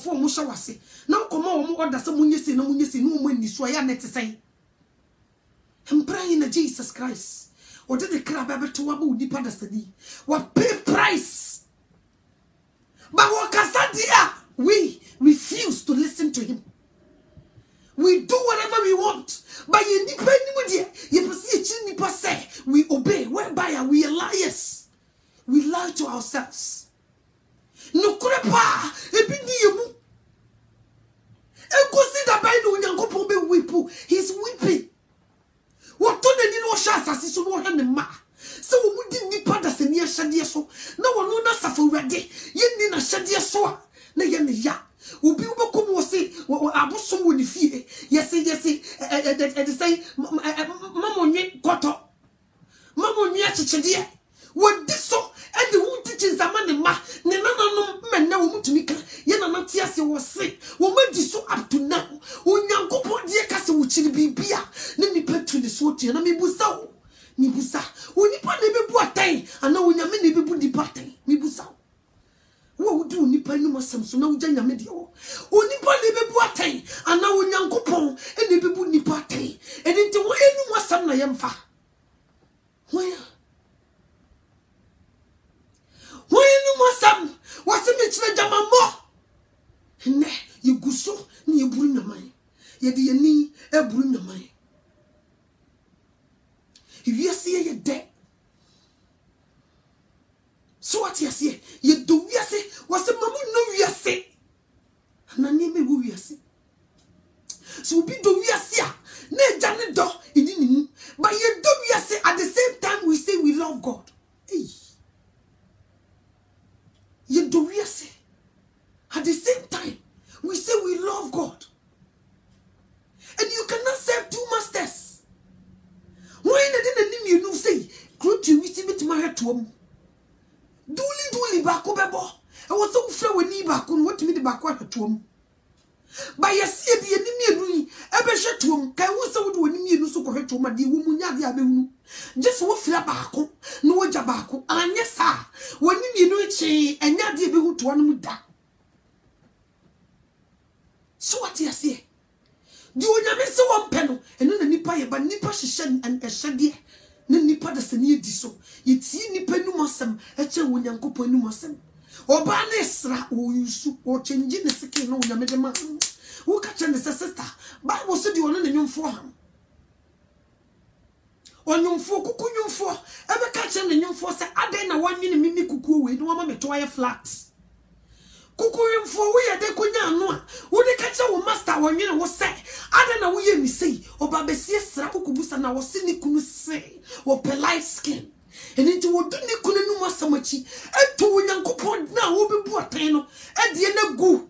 nkofo mo hye wase na nkoma wo mo order se munyese na munyese no mo ani so ya net say I'm praying in Jesus Christ or did the crab ever to wabu di padastadi what pay price but what kasadia we refuse to listen to him. We do whatever we want but you say we obey whereby we are liars. We lie to ourselves. No crepa ebiniemu. Consider by no nyankopon be weep. He's weeping. What to the no sha asase so no hwe ne ma. So we di nipa da se ne hyade so. Na wono na safo wrade. Ye ni na hyade so a na ye ne ya. Obi ubekom wo se abosom wo ne fie. Yes they say mamonye koto. Mamonye chichide. What this so and the who teaching zamani ma ne nananom menna wo mutumi ka ye nana tie ase wo se wo madi so up to now onyankopon die ka se wo chiri bibia ne nipa tu ne so tie na mebusa wo nibusa onipa ne bebu atan ana onyame ne bebu nipa atan mebusa wo do nipa nu masam so na wo gya nyame de wo onipa ne bebu atan ana onyankopon ne bebu nipa atan enti wo enu masam na yemfa wo Wasam was a mitch jamambo. Ne, you guso, ni bring the mind. Ye de ni e bring the mind. If you see ye dead. So what you say? You do we say was a mamu no we say. And I name who we say. So be do we say ne jane do in but you do we say at the same time we say we love God. Hey. You do we say at the same time we say we love God, and you cannot serve two masters. Why didn't you know say group you with me to my head to him? Duli bako bebo. I was so afraid when he back on what to me the back to him. By a see the enemy, ever shut to him. Can we so do any news so correct to my dear woman? Just what flap back, no jabako, and yes, sir. When you know it, and ya dear be to one with that. So what you say? Do you never so one penal and then the nipa, but nipa shed and a shady, nipa the senior diso. You'd see nipa numasem, a chair when young couple numasem. Or banesra or you soup or changing the second no yamedema. Who catch the sister? Bible said you on the young for him. On young for cuckoo young for ever catching the young for say, I didn't 1 minute mimi cuckoo with no mamma to a flat. Cuckoo for we are the kunya no. Would they catch our master when you was say? I don't know what you say. Or Babesia Srakubusa now was cynical say or polite skin. And into what didn't you know so much? And to young coupon now will be brought in at the end of go.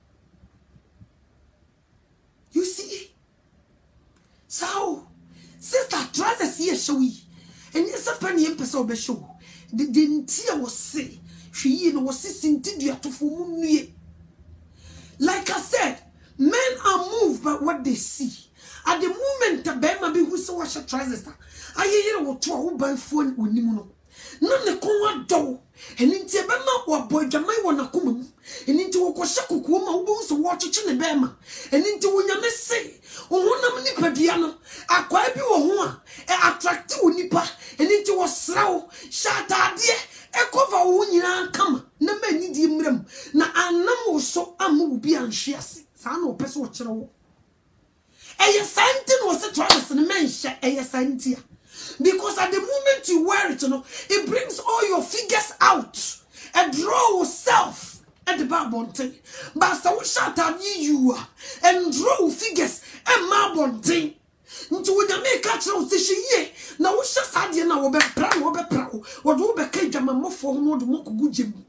You see, so sister tries to see a show, and yes, a funny episode of show. The tear was say, she was sitting to form me. Like I said, men are moved by what they see. At the moment, the Bema be who saw a tries I hear what 2 by phone with Nimuno. None the cold door, and into a Bema or boy Jamai wanna come, and into a Koshaku woman who watching the Bema, and into when you may say, oh, one nipa piano, a quite be one, attractive nipa, and into a slow, shut out dear, a cover when you come, no man need him. Now I know so I move beyond shears, son or person watch. A sentence was a trial and a mention a sentence. Because at the moment you wear it, it brings all your figures out and draw yourself at the barbonting. But so shut up you are and draw figures and marbonting. Into when you make a child, ye. Now, what's just idea now? Be proud, or do be cage a mamma for more to mock good Jim.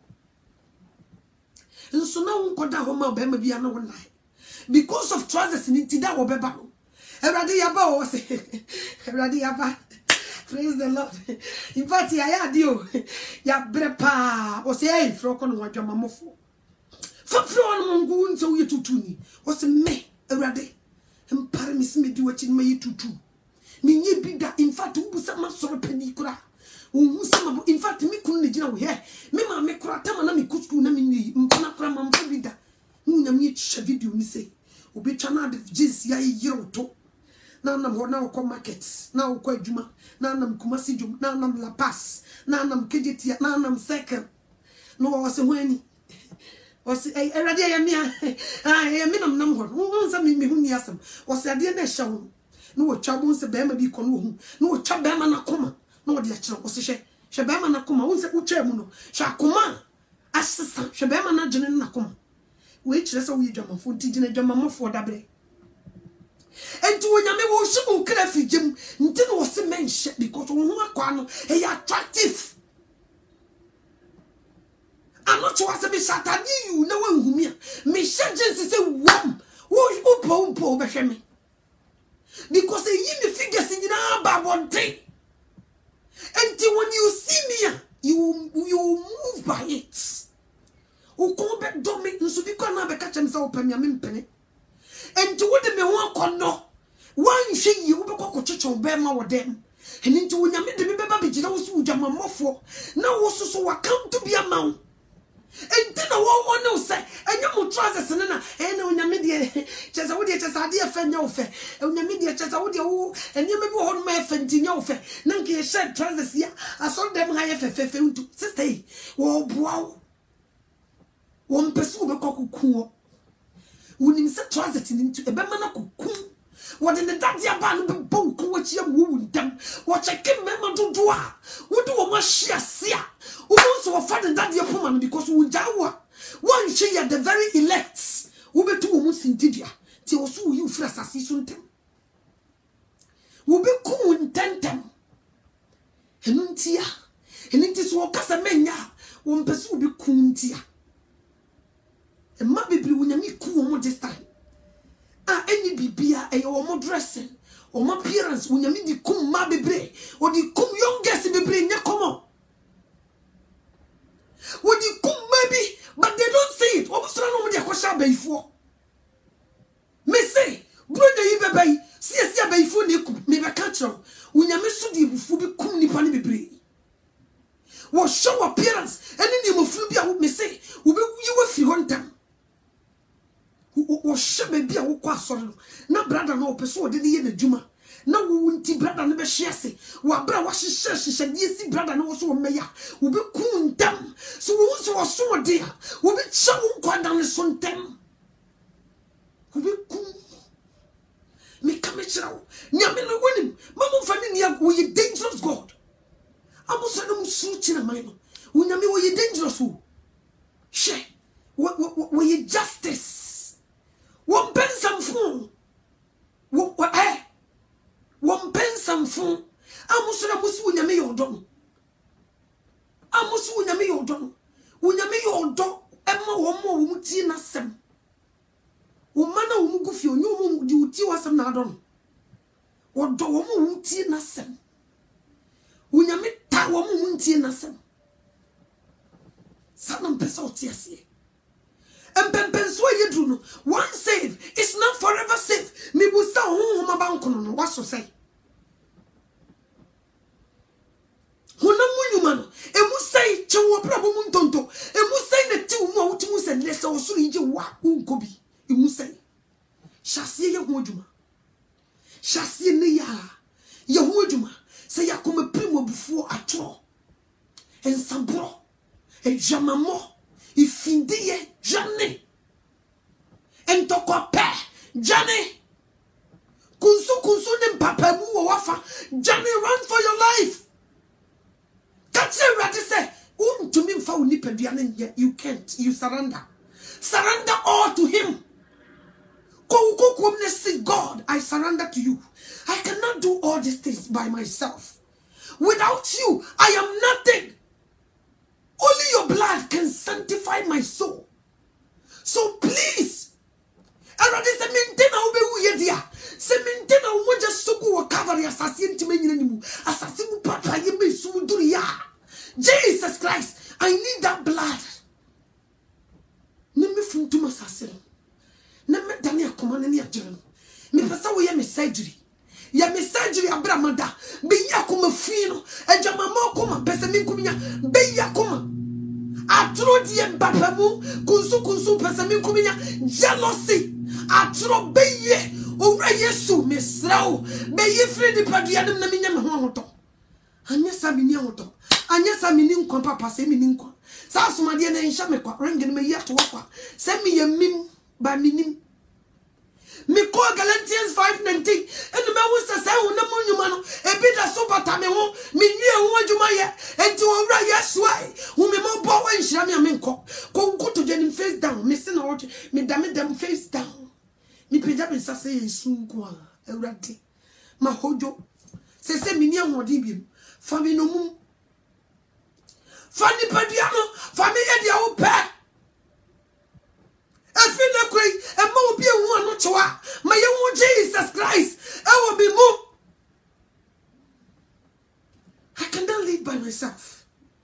And so now, got that home, be another lie. Because of trousers in it, that will be battle. Eradiaba was Eradiaba. Praise the Lord. In fact, I had you. Ya brepa. Was a frocon what your mamma for. For mongoon, so you to tuni. Was a me, Erade. And paramis me do what in my tutu. Me ye be that, in fact, who was a master of penicura. Who some, in fact, me couldn't know here. Me, my cratamana, me could school, me, Mpana, Mamma, Nyame che video ni say obi twa na de jeans ya yiro to na nam ho na ko market na ko adwuma na nam Kumasi dwum na nam La Paz na nam Kejetia na nam Circle no was hwani was erade ya me ya me nam ho no nsa me hu ni asem was ade na hye ho no wo twa bo nse be ma bi ko no hu no wo twa be ma na koma no wo de akire was hye be ma na koma wo nse wo twa mu no hye akoma asesa hye be ma na gene na koma we kire so we dwamafo nti gene dwamamafo dabre enti wonyame wo hye kra figem nti no wose menhye because wo hu akwa no e attractive ano to wase be satani you na wanhumia me hye jeans say wam wo po be hwe me because e yi me figures nyina ba bonte enti when you see me you move by it o ko be do me nso bi kwa na be ka chem say opam ya me mpene enti wo de me ho akono wan hwe yi wo be kokochecho be ma wo dem eni enti wo nyame de me be ba be gina wo so dwamamofo na wo so so account bi amaw enti na wo no say enya mo trousers ne na na wo nyame de chesa wo de chesa de fa nya wo fe wo nyame de chesa wo de wo eni me bi wo no ma fa nti nya wo fe na nke shirt trousers ya aso dem ha ye fe untu sister wo boa wo mpesu be kokukuo wonim se trousers ni ntu ebe mana kokum wo de ne dadie aba no be bonku wo chia wo wundam wo cheke mema dodo a wo de wo ma hia sia wo so wo fa de dadie poma no because wo jawa one she ya the very elect wo betu wo mu sintidia ti wo so wo yi ufra sasi so ntem wo be ku ntentem enunti so wo kasa menya wo mpesu wo be ku ntia e ma bibiri wo nyame ku wo mo this time any bibia e wo mo dressing o mo appearance wo nyame di kum ma bibiri o di kum youngest bibiri nya komo wo di kum maybe but they don't see it wo so no mo di akosha baifo me say brother yi bebai sia baifo ne kum me be ka chiro wo nyame so di bufu bi kum nipa ne bibiri wo show appearance any ni mo fu bia wo me say wo be yi wo fi hontam wo shebe bia wo kwa asoro na brother na opeso ode ne ye na djuma na wo nti brother ne be hyease wo bra wo hyehyɛ die si brother na wo so wo meya wo be kuntam so wo so ode a wo be cha wo kwanda ne so ntem wo be kun me kamechira wo nyame no wonim mamu fa ne nia wo ye dangerous god amusa no musu china mai no wo nyame wo ye dangerous wo she wo ye justice won pensamfo won pensamfo amusura musu nyame yodon amusu nyame yodon nyame yodon emma wo mu ti na sem wo mana wo mu gufi onyu mu di uti wasem na adon wo do wo mu ti na sem nyame ta wo mu ti na sem sanam pesa otiasie empempenso yedru no one save is not forever safe me busa honhom abankono no waso say honam munyuma no emu say chewo prabo mu ntonto emu say na ti mu a wotimu se lesa osuru ije wa unkobi emu say shasie ye ho adwuma shasie ne ya ye ho adwuma say yakoma primo bufuo atro ensambro ejamamo ifindie jane entokope jane kunsu ne papa mu wo wafa jane run for your life catch ready say to me mfa woni paduane you can't you surrender all to him ko see God I surrender to you I cannot do all these things by myself without you I am nothing. Only your blood can sanctify my soul. So please, already se maintain ube uye dia. Se maintain uwe just soku wa cover ya assassin to me nimu. Assassin papa yeme sumuduri ya. Jesus Christ, I need that blood. Neme funtuma assassin. Neme dani akoma nani ajirano. Me pesa wo ye me surgery. Ya me surgery abramada be yakoma fino e jamama koma pesa mi kuminya be yakoma atro die mbapamu kunsu pesami kuminya jealousy atro beye owura Yesu mesrao beye free di paduadem na menya me ho hoto anya samini hoto anya samini nkwa papa se mini nkwa sa asomade na nhya me kwa rengene me yato kwa se me yamim ba minim me call Galatians 5:19 and me wo say wo na monwuma no ebi da so bata me ho me nwie ho adwuma ye enti owura Yesu ai wo me mo bo wa nhira me amenko konkoto denim face down me se na wo me dem face down me pija be sase Yesu nko a awurade ma hojo se me ni ahodi bi fa me no mum fa ni padua no fa me ye dia wo pe afina koi e ma obi ehu anu choa ma ye hu Jesus Christ e wo be mu. I cannot live by myself,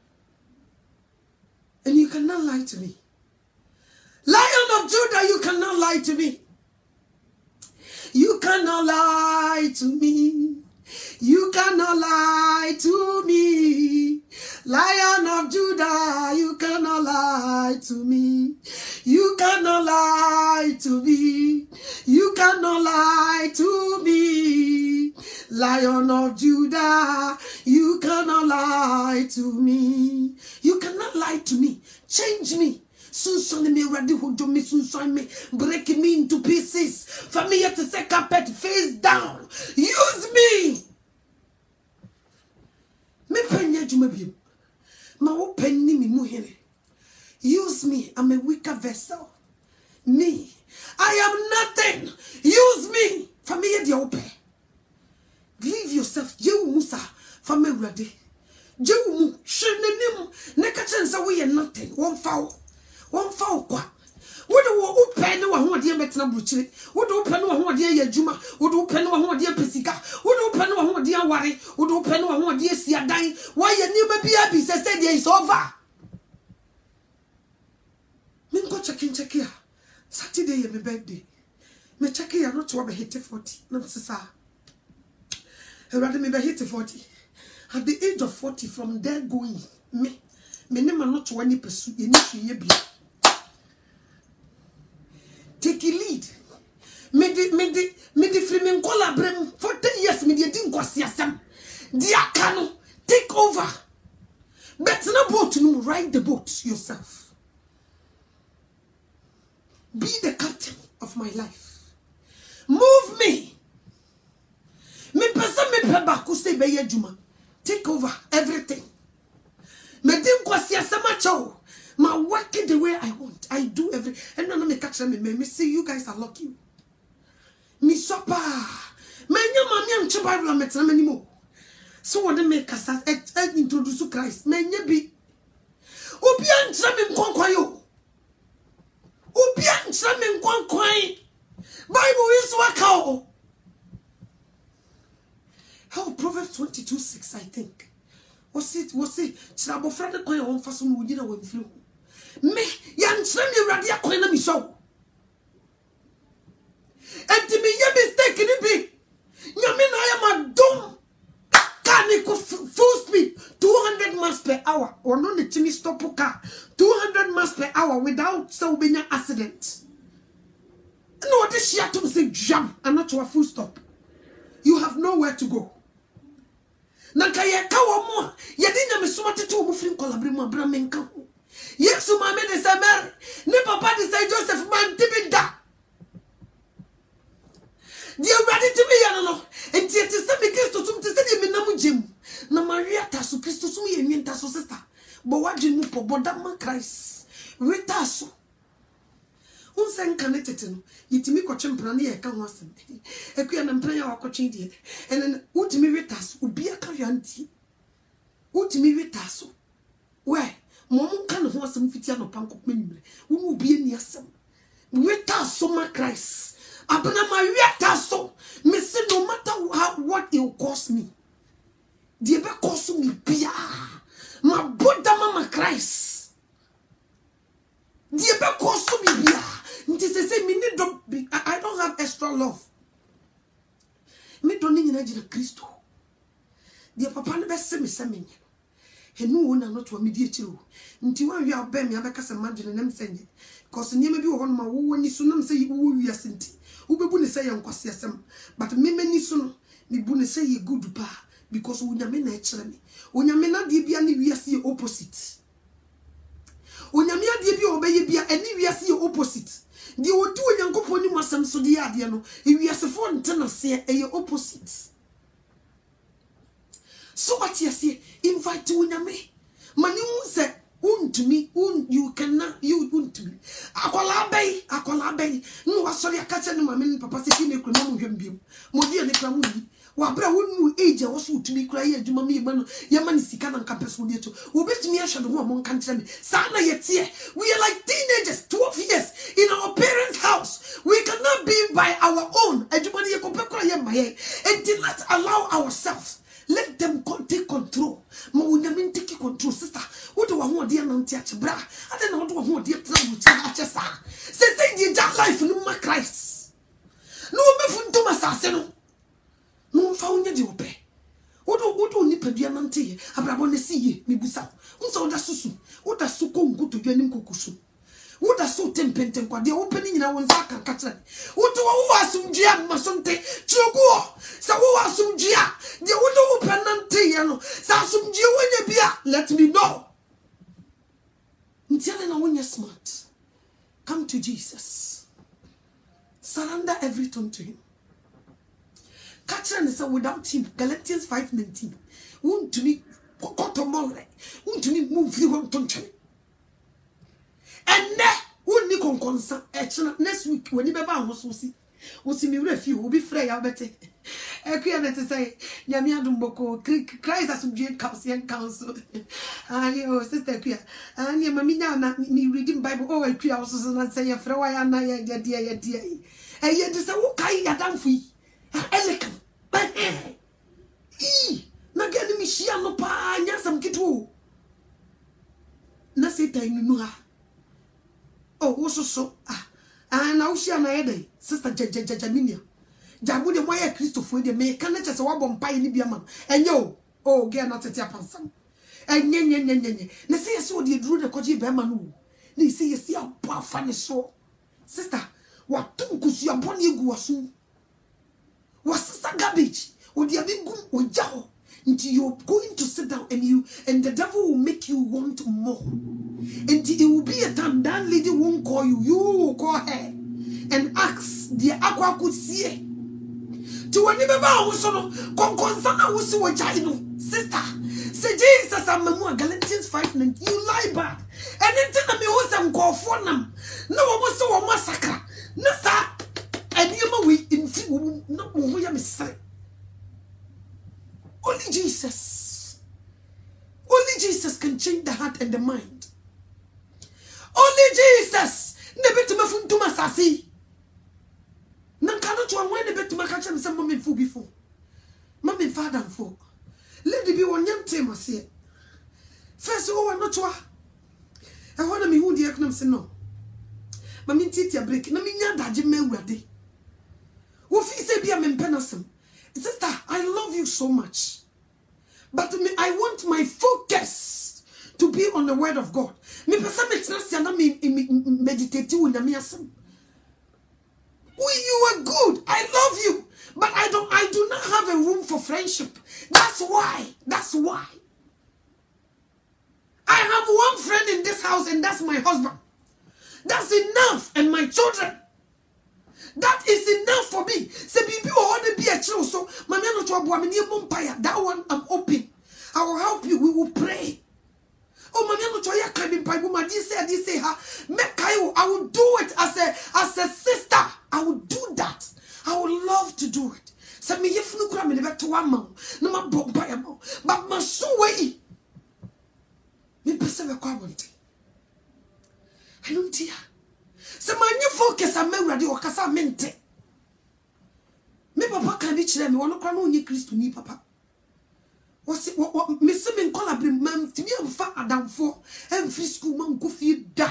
and you cannot lie to me. Lion of Judah, you cannot lie to me. You cannot lie to me. You cannot lie to me. Lion of Judah, you cannot lie to me. You cannot lie to me. You cannot lie to me. Lion of Judah, you cannot lie to me. You cannot lie to me. Change me. Sunsun me ready who do me sunsun me, break me into pieces. For me to say carpet face down. Use me. Me penye juma bi. Ma wo penni mi muhene. Use me. I'm a weaker vessel. Me. I am nothing. Use me. For me the open. Leave yourself. You Musa. For me ready. You mu. Shenenim. Neka chensa we are nothing. One foul. One foul kwa. Would you open no one dear Metna Butchery? Would open no one dear Juma? Would open no one dear Pesica? Would open no one dear Worry? Would open no one dear Sia dying? Why you never be happy? Said there is over. Mingo check here. Saturday, my birthday. Me check here, not to hit 40. No, sir. I rather me hit 40. At the age of 40, from there going, me name not 20%. You need to be. Take a lead. Me di free collaborate for 10 years. Me di didn't go see some. Diakano take over. But no boat no ride the boat yourself. Be the captain of my life. Move me. Me person me peba ku say be juma. Take over everything. Me didn't go see some macho. My work it the way I want. I do every and no me catch me see you guys are lucky. Me sopa. Me nya mami am che Bible metra anymore. So what they make us introduce to Christ. Me nya bi. Obi antra me nkwankwan yo. Obi antra me nkwankwan. Bible is waka o. How Proverbs 22:6 I think. Was it? Chirabo friend kwan on faso no wudi na wa mfiri. Me ya nkyerɛ me awurade akwan na me show. Enti me ye mistake ni bi. Nyame na I am adom. Car ni ko full speed 200 miles per hour. Or no the chimi stop car 200 miles per hour without so being an accident. No this shit to say jump and not to a full stop. You have nowhere to go. Nanka ye ka wo mo ye di nyame somate to mo firi collaborate mo abra menka ho. Yesu mama de say Mary, ne papa de say Joseph man tibida. Dia ready to be no. Enti eti se me Kristo sum te se me nam gem. Na Maria ta so Kristo sum ye nwenta so sister. Bo wadwe mu po boda man Christ. Rita so. Unsen connected no. Yitimi kwetwempra na ye ka ho asem. Ekuya na mpran ya wakotwe die. Enen utimi rita so obi aka hwanti. Utimi rita so. Where mom kan ho asem fitia no pankop menimre. Wo obi ani asem. Rita so ma Christ. Abana ma rita so. Me say no matter what it will cost me. Die be cost me bia. Ma boda mama Christ. Die be cost me bia. I don't have extra love. Me don't need to Christo. Dear papa never say me. Enu wona not wa medi akiro. Nti wan wi abem ya beka se madwene nem senye. Cause nyema bi wo ho no ma wo wani so nam se wo wi asenti. Wo bebu ne se ye nkwase asem. But me mani so no me bu ne se ye good pa because wo nyame na ekire me. Wo nyame na de bia ne wi ase ye opposite. Wo nyame ade bia obeye bia eni wi ase ye opposite. Di wo du onyankopon ni masem so de ade no e wi ase fo ntena se ye opposite. So what you say? Invite to nyame. Mani unse untumi you cannot you untumi. Akola bay. No wasori akache no mama ni papa se ki ne kura mo hwembiem. Modi ne kura mo yi. Wa bra wonu age wo so utumi kura ye adwuma me ma no ye ma ni sika na nka peso de to. Wo betumi a hwede ho mo nka nkyere me. Sa na ye tie. We are like teenagers, 12 years in our parents' house. We cannot be by our own. Adwuma ye ko pe kura ye ma ye. And let's allow ourselves. Let them take control. Ma unyame take control, sister. What do I want dear nanti ache bra? I don't know what I want dear travel ache sa. Say the life no ma Christ. No me funto masase no. No fa unya di ope. Wodo ni pedua nanti abrabo ne siye me busa. Unsa oda susu. Oda suko nguto dua nim kokusu. Woda so tempenten kwa de open nyina wonza kan katra. Wodo wo asumdua masonte chioguo. Sa wo asumdua de wodo open nante ye no. Sa asumdua wonya bia let me know. Ntiale na wonya smart. Come to Jesus. Surrender everything to him. Katra ne say without him Galatians 5:19. Won't me kotomore. Won't me move the one tonche. And wonni konkonsa next week when you be ba ho so si wo si me wura fi wo bi frɛ ya bete ekuya na te say nyame adom boko Christ asubje council oh sister ekuya ani mami nya na me reading Bible oh ekuya wo so na say ya frɛ wa ya na ya dia ye de say wo kai ya damfo yi eleka na gani mi hia no pa nya sam kitu na say time nu ha. Oh, so na ushia na yede sister jajaminia jabu de moya Christopher de me kan na chese wa bompai ni bia man enye oh ge na tete apansam enye na say yes o de duru de koji be man no na say yes ya pa fa ne so sister wa tunkusu ya boni egu wasu wa sister garbage o de abi gum o jaho until you're going to sit down and the devil will make you want more. Until it will be a time that lady won't call you. You will call her and ask the aqua could see it. To any member also concern was so child sister. Say Jesus and Mamma Galatians 5:19. You lie back. And then tell me who some call for them. No one was so a massacre. No sir. And you we in no we are say. Only Jesus can change the heart and the mind. Only Jesus. Nebetuma funtuma sasi. Nankano to when nebetuma catch me some mommy fu before. Mommy father for. Let it be one young time I say. First oh not to. I want me who the econom say no. Mammy titi a break. Na minya daji me wade. Wo fi se bia me penasem. Sister, I love you so much. But I want my focus to be on the word of God. Me person meditate with me. You are good. I love you. But I do not have a room for friendship. That's why. I have one friend in this house and that's my husband. That's enough. And my children. That is enough for me. Say bibi o de be a chill so mama no to abo ameni empire. That one I'm open. I will help you. We will pray. Oh mama no to ya kan Bible ma this say ha make I will do it as a sister. I will do that. I would love to do it. Say me yefunu kura me be to one ma na ma bo empire ma but ma so way me pese be kwa bonte. I don't hear. Se manye focus am awurade okasa mente me papa kan bi kire me wono kwa no onye Kristo ni papa wo me se me nkolabre mam timi amfa adamfo emfri school man go fie da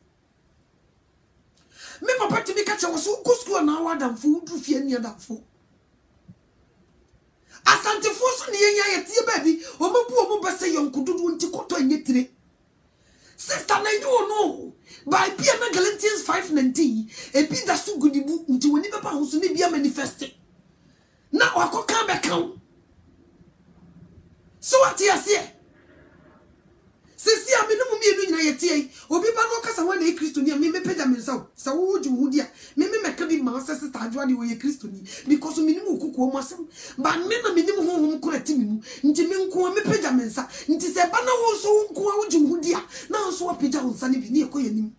me papa timi ka che wo so go school na wa adamfo udru fie ni adamfo asante fo so ne yenya ye tie ba bi o bu omo bese yonkududu nti koto anyetire sister na you no by Bia Galatians 5:19 e bi da so gudibu nti woni beba ho so ne bia manifest na wakoka be kan so what you say sisi a menu mienu nyina yetie obi ba no kasa wa na Kristo ni me peda me nsaw sa wo ju hudi a me meka bi ma sese tajo ade wo ye Kristo ni because minimum kuku mo asem ba me na minimum honhom ko ati minimum nti me nko me peda me nsa nti se ba na wo so nko wo ju hudi a na so wa peda wo nsa ne bi ne ekoye nim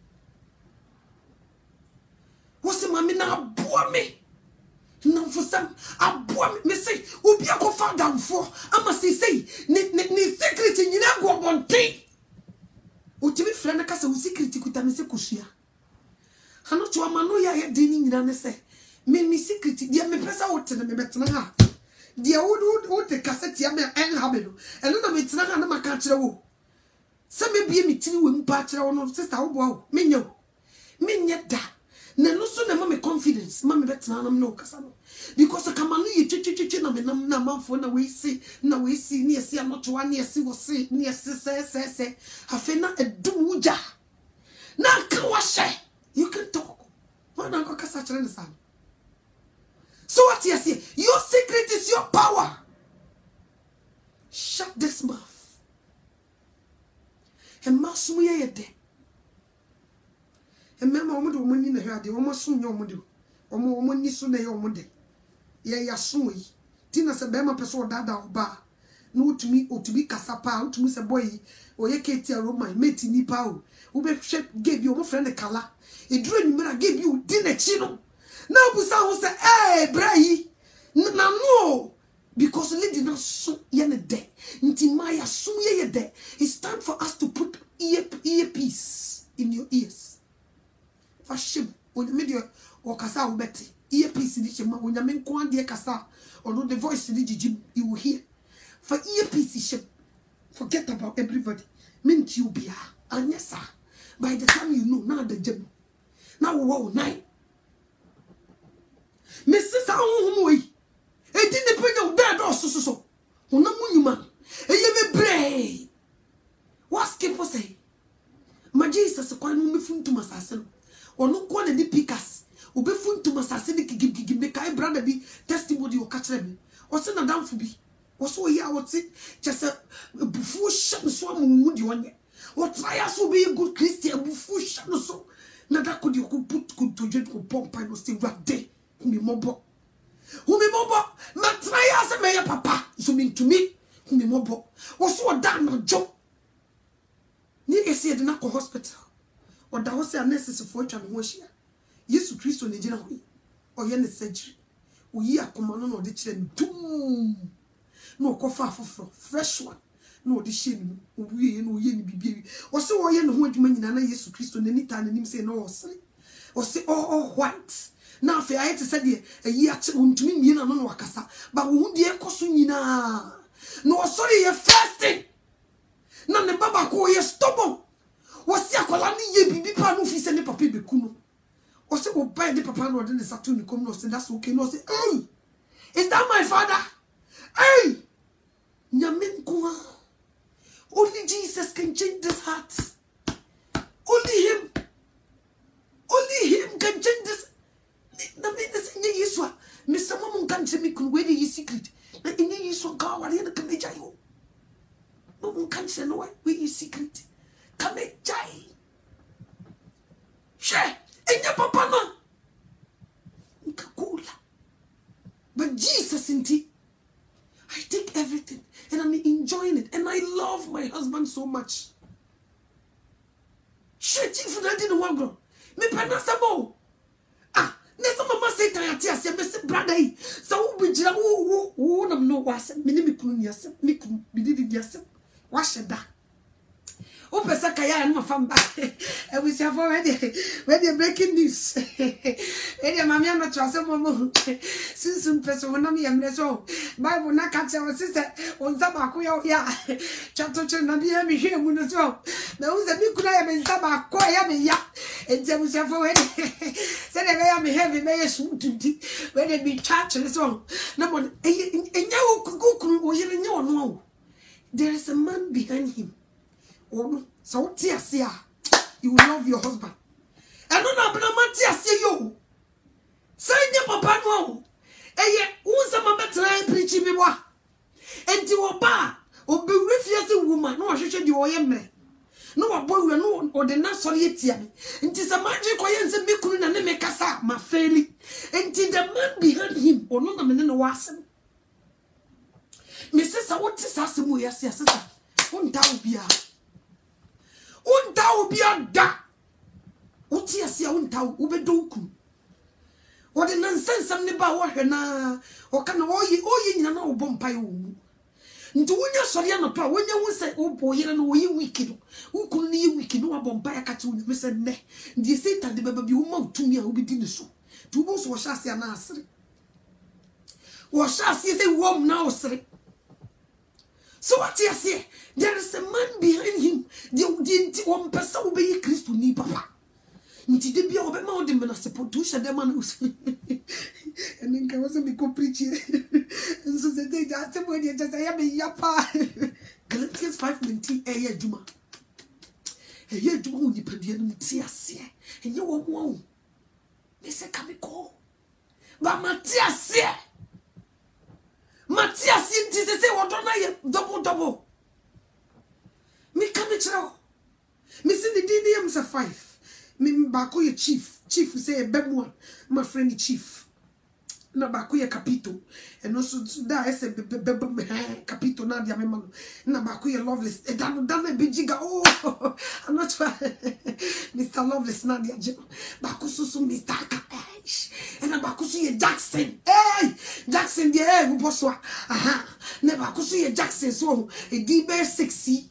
wo se ma me na aboa me na fosam aboa me say obi akofa damfo ama say ni secret nyina go bonte utimi frana kasa u secret kuta me se kosua hano to amano ya deni nyina ne se me secret dia me pesa wote na me betena ha dia wo te cassette ya me en ha me no eno na me tena ha na maka kire wo se me bie me tini we mpa kire wo no sister wo bo wo menye da na no so na ma me confidence ma me betena na me no kasa no because kamanu ye chichichi na me na manfo na we see ni esi anoto wa ni esi wo see ni esi se afena edum uja na ka wa she you can talk what na ko kasa chere ne san so what you say your secret is your power shut this mouth e masum ye de e mema omo de omo ni na hwa de omo sum nye omo de omo ni so na ye omo de ye ya so yi tina se be ma peso dada oba na utumi kasapa utumi se boy oye keti aroma meti nipa o ube hwe give you omo friend kala eduru nyimra give you di na chi no na obusa ho se bra yi na no because lady na so ye ne de nti ma ya so ye de it's time for us to put earpiece in your ears fashim on media o kasa ubeti earpiece di chema onyame nko ade kasa or the voice di jijim you will hear for earpiece ship forget about everybody meant you be anyesa by the time you know now the jam now wo nine Mrs. Ahumoi e di ne penya bed or so ona munyuma e ye me bre what skip say ma Jesus kwa no me funtu masase no ono kwa na di pikas obe funtu masase ne gigigi me kai brother bi testimony o ka kire me o se na damfo bi o so yi a wote chese bufu sha so amu di onye o try so be a good Christian bufu sha no so na da ko di ko put ko to je ko pompa no se wade umi mobo ma try as me ya papa so mean to me umi mobo o so da no jo ni esi de na ko hospital o da ho se anesses for twa no ho hia Yesu Kristo ne gina ho o ye ne surgery o yi akoma no no de kire ni dum no ko fa afoforo fresh one no de hie ni o wiye no ye ni bibie o se o ye ne ho adwuma nyina na Yesu Kristo ne nita na nim se no o se all white na fe ayete se de yi ache ontumi mie na no wakasa ba wo hu de ekoso nyina no sorry ye fasting na ne baba ko ye stubborn wo si akola ni ye bibi pa no fi se ne papa be kuno o se wo buy the papa no de ne satu ni kom no se that's okay no say hey is that my father hey nyamen ko only Jesus can change this heart only him can change this na me this in Yeswa me sama mun kan se me kun we the secret na in Yeswa ka wari na kan jai ho no mun kan se no we secret kan jai she enya papa no nkakula but Jesus inti I take everything and I'm enjoying it and I love my husband so much she chief na didn't want go me penasabo nessa mama say tayati ase me se brother yi so wo bigira wo na no wase me ni mikunu ni ase mikunu bididi di ase wa sheda o pesa kaya na famba e we say for we dey breaking news e dey mama na trase momo sinsun pesa wona me yamre so bible na ka che o sister on za ba ko ya chato che na bi me hwe mu no so na o ze mikuna ya me za ba ko ya me ya e je mu say for we say dey ya me heavy me yesu tunti we dey be church so na mo enya o kukuru o yire nya ono there is behind him. Oh, so tia, you will love your husband. And no na tia yo. Say your papa no. Eye, who's a mama try preaching me wa? And to oba, obi refusing woman, no should you oyemre. No boy we no or the na sorry tia me. Nti sa magic koyense me kunu na ne me kasa ma fairly. Nti the man behind him or no na me no wasem. Me sister what is asemu yes sister. Unta obia da. Uti asia unta ubedoku. What the nonsense am ne ba wo hwe na o ka na oyi nyina na obom pai wo mu. Nti wonya sori anopa wonya hu se obo yere no oyi wicked. Ukunu ne wicked no abom pai aka che wonya me se ne. Ndi Satan de baba bi wo ma utumi a obidi ne so. Tu bo so wo hya asia na asere. Wo hya asia se wo na osere. So what you say? There is a man behind him. The one person will be Christ to ni papa. Nti de bia obe ma ode me na support to shade man us. And then can also be go preach. And so the day that somebody just say me yapa. Galatians 5:19 eye juma. Eye juma uni pedie no ti ase. Enye wo wo. Me se ka me ko. Ba ma ti ase. Matthias inti se wodona ye double. Me come chiro. Me see the DDM se 5. Me bako ye chief. Chief say bemwa. My friend chief. Na bako ye capito. And also da ese capito na dia memalo. Na bako ye Loveless. E dano bijiga. Oh, I'm not sure. Mr. Loveless na dia jeno. Bako so Mr. Kapesh. And na bako so ye Jackson. Hey, Jackson dia who poswa. Aha. Na bako so ye Jackson so e di be sexy.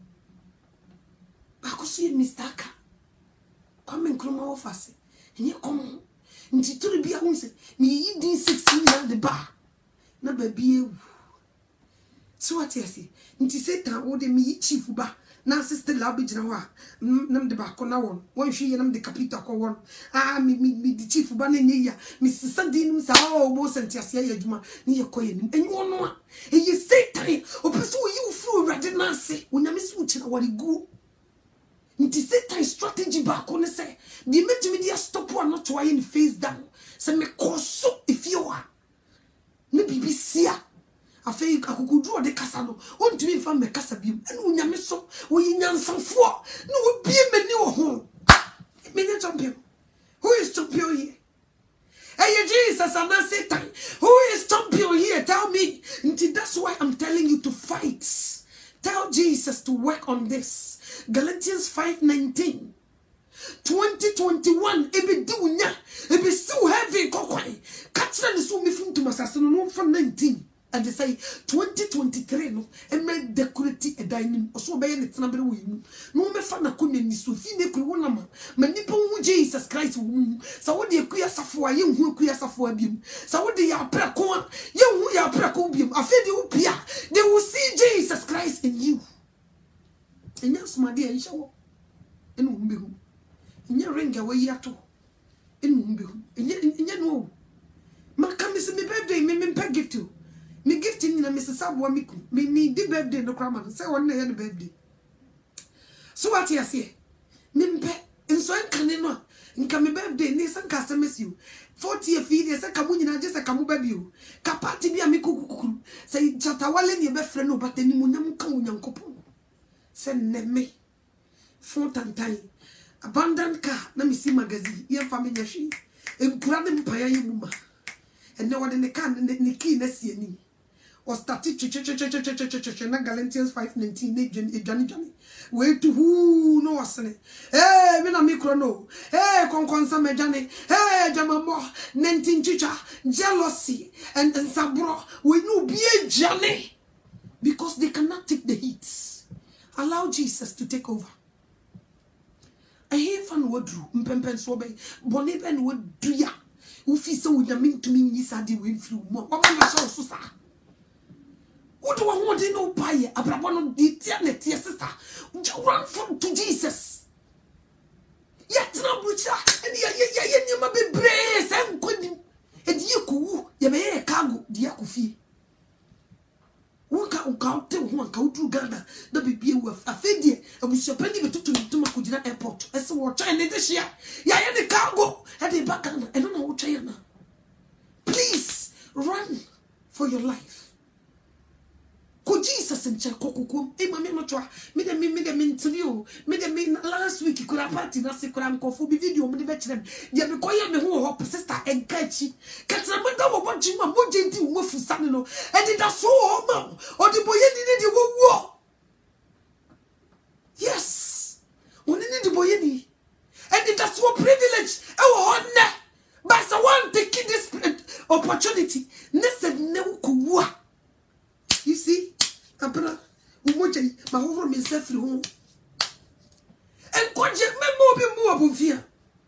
Bako so ye Mr. Ka. Come in kroma office. And you come. Nti to be a wonse me yi din 16 na the bar na baby ewu. So what you say? Nti Satan wo de me chief ba na sister la be gina ho a nam de ba ko na won hwe ye nam de capita ko won me the chief ba na nyeya me sisa din sa o bo sentiase ya adwuma ne ye koye nim enyi wono a ye Satan o peso yi ufuru rade na ase onyame se wo kina wari gu. Nti Satan strategy ba ko ne say the media stop one not to in face down say me koso if you are ne BBC a afei akukudru de kasa no ontumi fa me kasa biem ene onyame so wo yinyansanfo no wo bie mani wo ho me ne champion. Who is champion here? Hey Jesus and Satan, who is champion here? Tell me. Nti that's why I'm telling you to fight. Tell Jesus to work on this. Galatians 5:19. 2021 ebe di unya ebe still heavy kokwai katra ne so me fun to masase no for 19 and they say 2023 no e me decorate e dining oso be ye ne tena bere wo yimu no me fa na konya ni so fi ne kru wona ma nipa hu Jesus Christ wo mu sa wo de akua safo a ye hu akua safo abiem sa wo de ya prako a ye hu ya prako biem afi de wo pia they will see Jesus Christ in you enya smade en shawo enu mbehu enya ringa we yato enu mbehu enya no maka me se me birthday me pay gift you me gift ni na me se sabo amiku me di birthday no krama say won na ye birthday so what you say me mpe enso enkane no nka me birthday ni sanka SMS you 40 years say kamu nyina je say kamu baby o ka party bia me kokukuru say chatawale ni be frɛ no batani mu nyam ka onyankopon say neme fontantan abandoned car na me see magazine ye family hwe enkura ne mpaya ye muma ene wode ne car ne key na sie ni o started na Galatians 5:19 ne Johnny we to who no wasne me na micro no konkonsa medjane jamamo 19 chicha jealousy and sabro we no be jane because they cannot take the heat. Allow Jesus to take over. I hear fan wodru mpempen so be boni ben wodu ya ufi se unyame ntumi nyisa de we flu mo o ma so sa wodo wa ho de no baye abrabo no de tia na tia sister run from to Jesus yet na bucha and ye nyama bebre se nkodi e di ku ye be cargo di akufie wo ka ukaute ho anka udru Ghana na bibie wu afedie abusuapani betutu ntuma kugina airport ese wo twa ne de hia ya ye de cargo e de ba Ghana e no na wo twa ya na. Please run for your life. Ko Jesus nche kokoko e mama no twa me de interview me de last week kura party na se kura nkofo bi video me de be kire de me koye me ho ho sister enkachi katra me da wo bonji ma mo je ndi wo fusa ne no e de da so ho ma o de boye ni de wo. Yes oni ni de boye ni e de da so privilege e wo ho ne but someone taking this opportunity ne said ne ko wo. You see, Abra, umoja ma ho me sefri ho. En konje me mo bi mu abofia.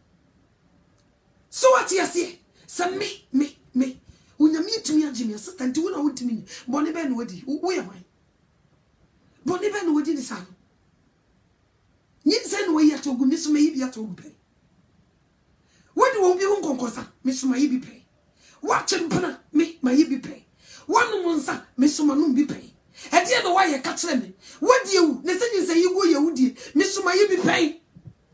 So what you say? Sa me. Unyami tumi agimi asata nti wona wontimi. Bone be no wadi. Wo ye man. Bone be no wadi ni sa. Nyi se no yi atogu mi so me yi bi atogu pe. Wodi wo bi nkonkosa me so ma yi bi pe. Wa chempana me ma yi bi pe. One monsa me so ma no bi pe. E de no wa ye ka kire me. Wodi ewu ne se nyi se yi go yehudi me so ma yi bi pe. E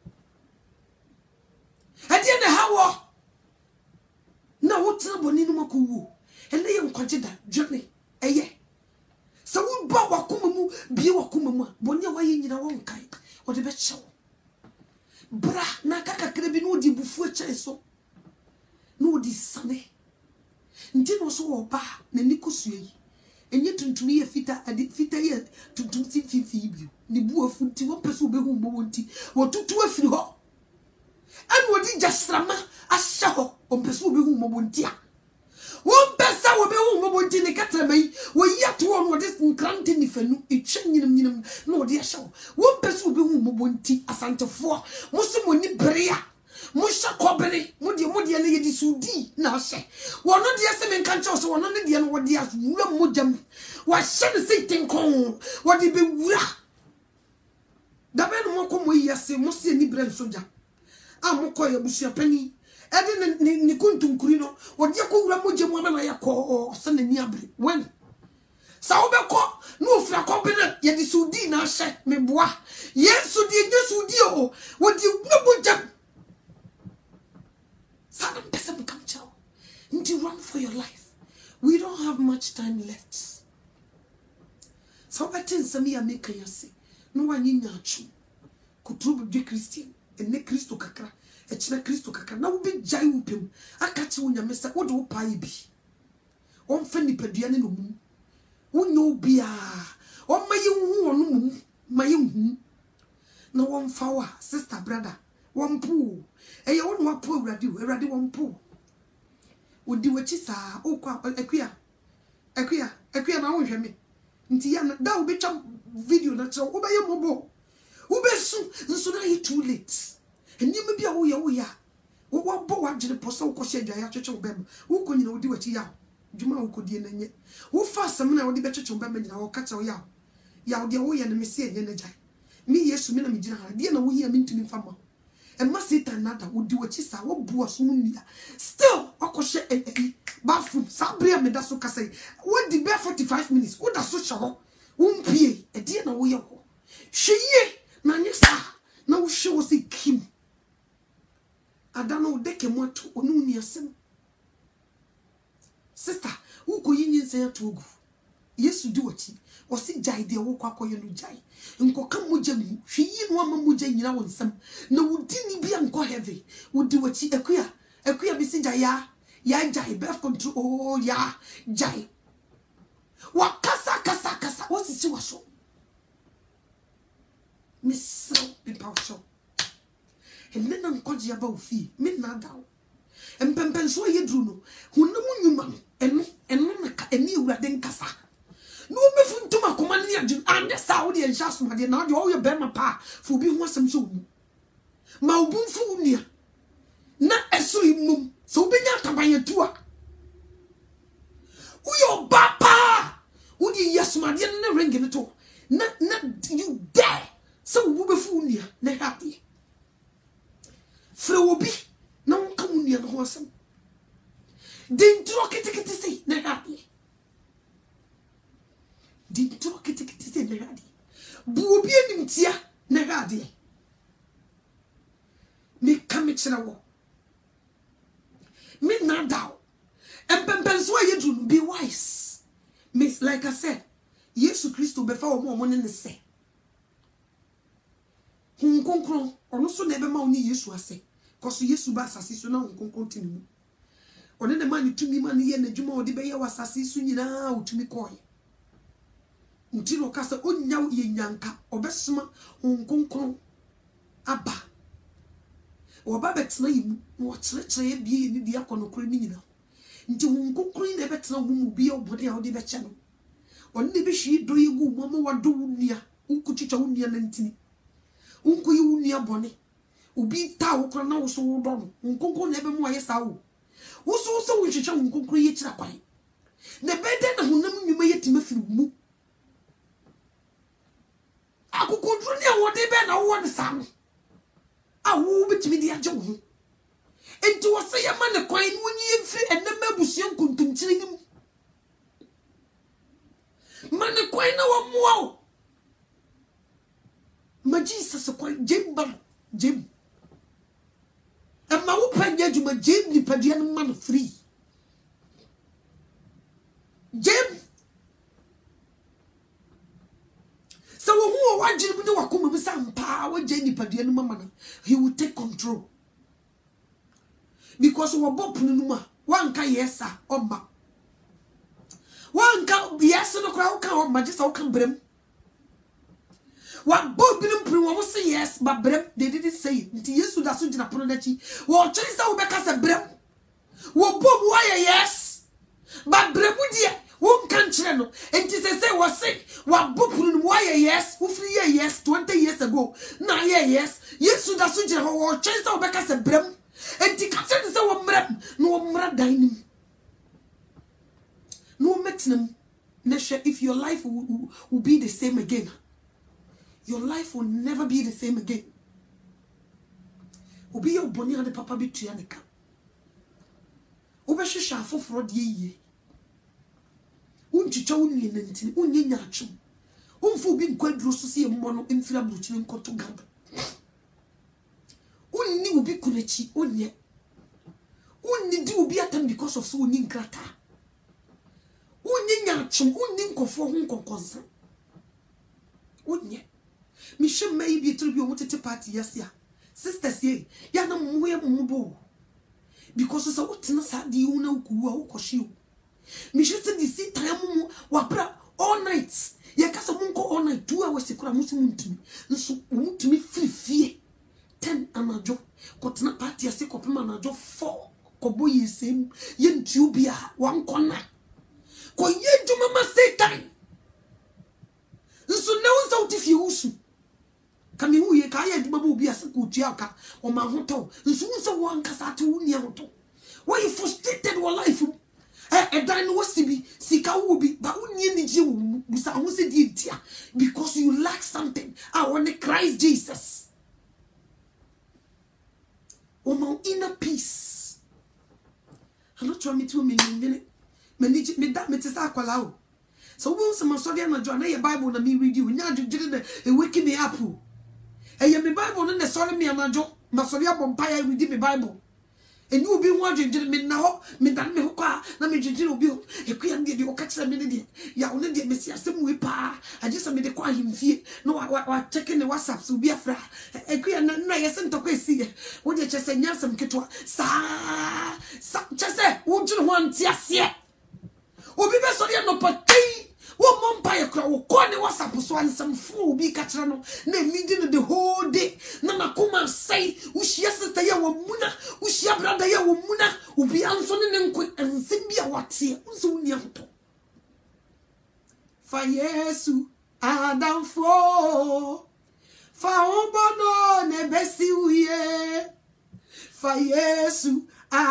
de ne hawo na wotra boni no makowu ene ye nkwaje da dwane eye sa wo ba wakoma mu bie wakoma mu boni a waye nyina won kai o de be chewo bra na kakakre bi no di bufu a chai so no di sane nti no so wo ba na nikosu yi enye tuntun ye fita ye tuntun si fifi bi ni bu afu nti wo pese obehu mo wonti wo tutu afiri ho an wodi jasrama asha ho ompese obehu mo wonti a wo pesa obehu mo wonti ne katremai wo yato on wodi nkranti ni fanu etwa nyinam na wodi asha wo pese obehu mo wonti asantefo mo se mo ni brea mo sha kobere mo de ne yedi sudi na ashe wono de se men kancha so wono ne de no wodi asura mo jam wa hye ne se tenkon wodi be wura da be no mo ko mo yase mo se ni brea soja amokoye busuapani ede ni kuntunkuri no wodi akowura mo jam ama na yakọ se na ni abre when sa obekọ no ofra kobere yedi sudi na ashe meboa yesu di sudi o wodi no jam. Sadam person come chow. Need to run for your life. We don't have much time left. So I think some ya make you say, no one in your true. Could be Christian and ne Christo kakra, a china Christo kakra. Now be jai upim. I catch you when you miss what do pie be. On fenny pedian no moon. Who no be on my young my young. No one flower, sister, brother, one pool. E ye wonu apo awrade won po odi wachi saa okwa akua na wonhwe me nti ya da wo betwa video na che wo beye mobo wo besu nso na ye too late enyim bia wo ya wo bo wagire poso wo kohye dwa ya twetwe wo bem wo konyina odi wachi ya djuma wo kodie na nye wo fa asem na wo de betwetwe wo bem nyina wo ka che wo ya wo de wo ye na mesi enye na jai mi yesu mi na mi gina ha de na wo hia mi ntumi fama and Satan nada would do what is our boss munia. Still, Okoshe bathroom, Sabria Medaso Casay. What the bear 45 minutes? What a social pay a dear no way. She ye, Nanisa, now she was a Kim. I don't know, they came what to Onunia Sim. Sister, who could you say to go? Yes, you do it. Was it Jai de Woko Yanu Jai? And Kokamujamu, she in one Mamuja in our some. No, would didn't be unco heavy. Would do what she a queer missing Jaya. Ya Jai, birth control, oh, ya, Jai. What Casa, what's it was so? Miss So be partial. And then I'm called Yabo fee, midnight down. And Pempen so ye drew no, who no you man, and you radin Casa. No me fun to ma command ni and Saudi and Shasma de na de all your bema pa for be won some so ma obun fu nia na eso imum so be nya taban tua uyo bapa udi yasma de na ring ni to na you dare so wo be fu nia na happy frɛ obi na wonka mu nia no ho asem den tro kitikiti sei na happy Did talk it in the radi. Boobian in tia, Neradi. Me come it in a war. Me not doubt. And Pempenswa you do be wise. Miss, like I said, Yesu Christo before more money in the say. Hunkonkron, or no so never money Yesu say. Cause Yesu bas assassin now continue. Or then the money to me money and the Jumo de Bay was assassin now to me coy. Untino cast a old yaw yanka, or besma, Hunkonkron. Abba. Or Babet's name, what's let's say be in the Diacono criminal. Into Hunkonkron never tell whom be your body out the channel. Or maybe she do you go, Mamma, what do near Unkuchicha Unia Lentini. Unku you near bonnet. Ubi tau crana so done. Unconco never more yes out. What's also which uncle creates a pie. The better who never you may me through. I could control what they better want the son. I will bet me the adjourn. And to say a man acquaint when you fit and the Mabusian could continue. Man acquaint no more. My Jesus acquaint Jim. And my open judge, my Jim, the Padian man free. Jim. So, who want you to do a come with some power, Jenny Padian Mamma? He will take control. Because we are both Numa, one can yes, sir, or ma. One can yes, and a crowd can, my just all can brim. What both didn't prove say yes, but Brem, they didn't say it. Until you should have seen a pronachi. What Chase out back as a Brem? What Bob wire yes? But Brem would ye, won't can channel. And to say was say, what Bob wire yes, who 3 years yes, 20 years ago. 9 yes, yes, should have seen or Chase out back as a Brem. And to catch it is our Brem, no more dining. No maximum. Nesha, if your life will be the same again. Your life will never be the same again. Obi your bonny and the papa be trianica. Obesha for fraud ye. Unchicha unni nentin, unni nyachum. Unfu bin quadro so see a mono infra butching koto gab. Unni will be kunechi, unye. Unni do be at them because of so nin grata. Unni nyachum, unni kofo hun concern. Unye. Michelle may be to be a party, yes, ya. Sisters, ye, yana mwe mubo. Because it's a what in a sad you know, Koshu. Michelle said, the same time, wapra all nights. Yakasa munko all night, 2 hours to Kramusim to me. And so, won't to me free 10 anajo. Kotna party, a sick of manajo 4. Koboy is same, yen tubia, 1 corner. Koye to mama say time. So now it's out if you also. Come in, we can't be a good or my hotel. And soon so one casatu near hotel. Why you frustrated your life? A dine was to be, Sika will be, but you need you, because you lack something. I want to Christ Jesus. Oh, my inner peace. I'm not trying to minute. Manage me that Mrs. Aqualao. So once I'm sorry, I'm not drawing a Bible and me read you. Now you didn't waking me up. And you Bible and the sorry me and my job. Masoria Bompire read me Bible. And you will be wondering, me now, me that me hookah, let me do bill. A queen did you catch a minute. Ya only did Messiah some whip. I just made the quiet him fear. No, I checking the WhatsApp so be a fra. A queen and I sent to see. Would you just say, yes, some kitwa? Sa, just say, would you want yes yet? Obi be sorry no patay wo mompire kra wo ko ne WhatsApp so ansam fu obi ka kra no na leading the whole day na makoma say wo hia sister ya wo muna wo hia brother ya wo muna obi anso ne nko ansem bia wate unso woni ahoto fa Yesu adamfo fa obono ne besi uye fa Yesu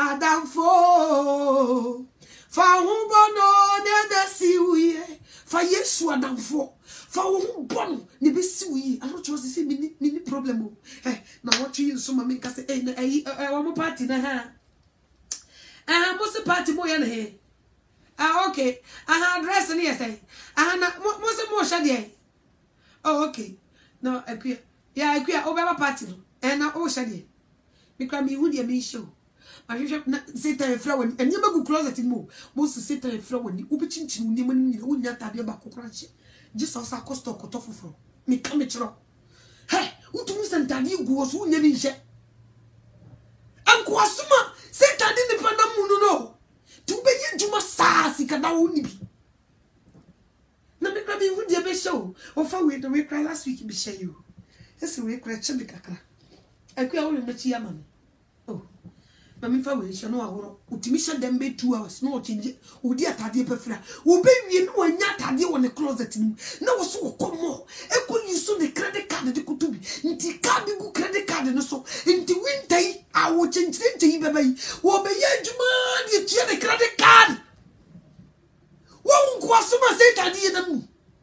adamfo fa humbono ne besi uye fa Yesu adamfo fa humbono ne besi uye. I don't trust say mini problem. Na what you so mama ka say wa mo party na ha mo se party mo ya na he Ah, okay. Aha, dress ni say. Aha na mo se mo hwe de. Oh, okay. No, akua. Yeah, akua obeba party no. Na o hwe de. Mikra mi hu de me show. Ma hwe na Satan efra woni. Enya magu closet mo. Mo se Satan efra woni. Ubi chinchin ni mo ni unya tade ba kokora che. Jesus akosto kotofofo. Mi ka me chiro. Hey, utu se ntade gu so unya ni hye. Anko asuma Satan ni pa na mu no. Tu be yeduma sa sika da woni bi. Na me krabi hu de be show. O fa we do we cry last week be share you. Ese we cry chebe kakra. Akua wo me chi ama me. Oh. Na me fa we show no ahoro. Utimi hye dem be 2 hours no change. Odi atade pefra. Wo be wie no anya atade wo ne closet ni. Na wo so komo. Ekoli so the credit card de kutubi. Nti card gu credit card no so. Nti wintai awo chenchire nti beba yi. Wo be ye adwuma de tia the credit card. Wo nko asoma se tade ye nam.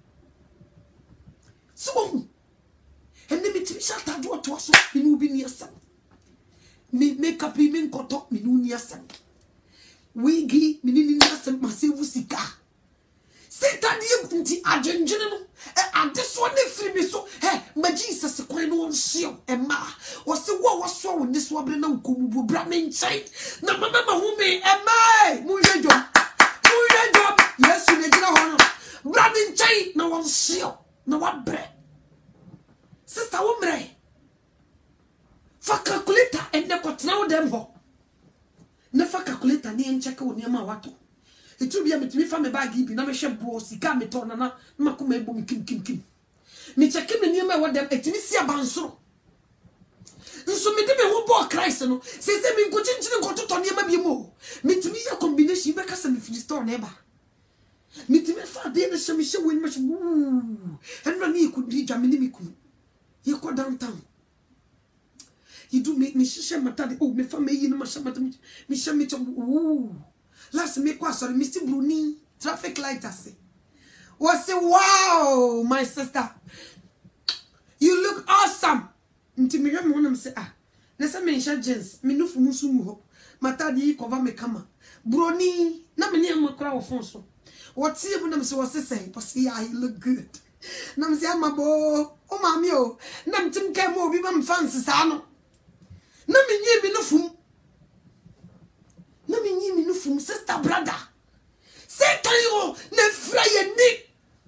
So ende mitimi sha tade wo to so. Ni ubi ni asam. Me make up me nkoto me nu ni asam. Wigi me ni asam masevu sika. Satan ye nti agenjene no adeso ne firi me so ma Jesus kwan no onhio ma wo se wo so wo ne so abre na nkomubu bra me nchai na mama ma hu me mu yejo Yesu ne gira ho no bra me nchai na onhio na wa bre sister wo mre fa calculator and ne kotna wo dem ho na fa calculator ne encheke wo ne ma wato itu bia metimi fa me bag bi na me hwe bo sika me to na makoma ebo mi kim me cheke me niam e wodem etimi si abansoro nso me de me ho bo Christ no se me nkochinchin nkototo niam bi mo metimi ya combination be kasa me free store na eba metimi fa de na hwe me hwe woni ma hwe enra ni ku di dwa me ni miku ye ko downtown you do make me shisha matade oh me fa me yi no ma shamata me shame to last me kwa sorry Mr. Bruni traffic light ase. Was say wow my sister. You look awesome. Nti me hwem honam say na say me nsha jeans me nufu musu mu ho. Matadi cover me kama. Bruni na me ne makra wo phone so. What see bu na me say was say yeah you look good. Na me say amabo o mami o na mtim kai mo obi ba mfansi sa no. Na me nyi bi nufu na me nyi mi no fum sister brother Satan yo ne fra ye ni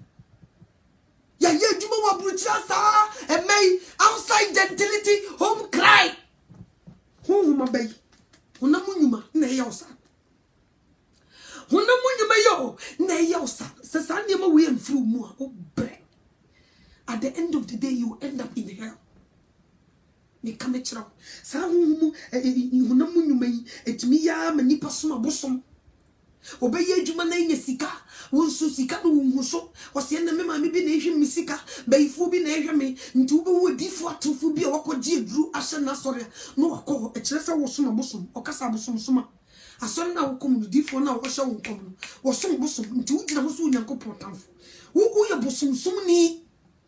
ya ye djuma wa brutia sa e may outside gentility home cry huma bay huna munyuma na ye osa huna munyuma yo na ye osa se san ne ma we mfru mu a obre at the end of the day you end up in hell. Me come chiro sa humu huna munyuma yi etimi ya mani paso abosom obeye adwuma na nya sika wonso sika no hu so ose na me ma me bi na ehwe mi sika bayifu bi na ehwe me nti wo be wo difo atofo bi a wakoje eduru ahye na sore no wakọ ekire sa wosom abosom okasa abosom soma asore na wokom no difo na wo hye wo kom no wosom bosom nti wo gina ho so nyankopon tamfo wo ye bosom som ni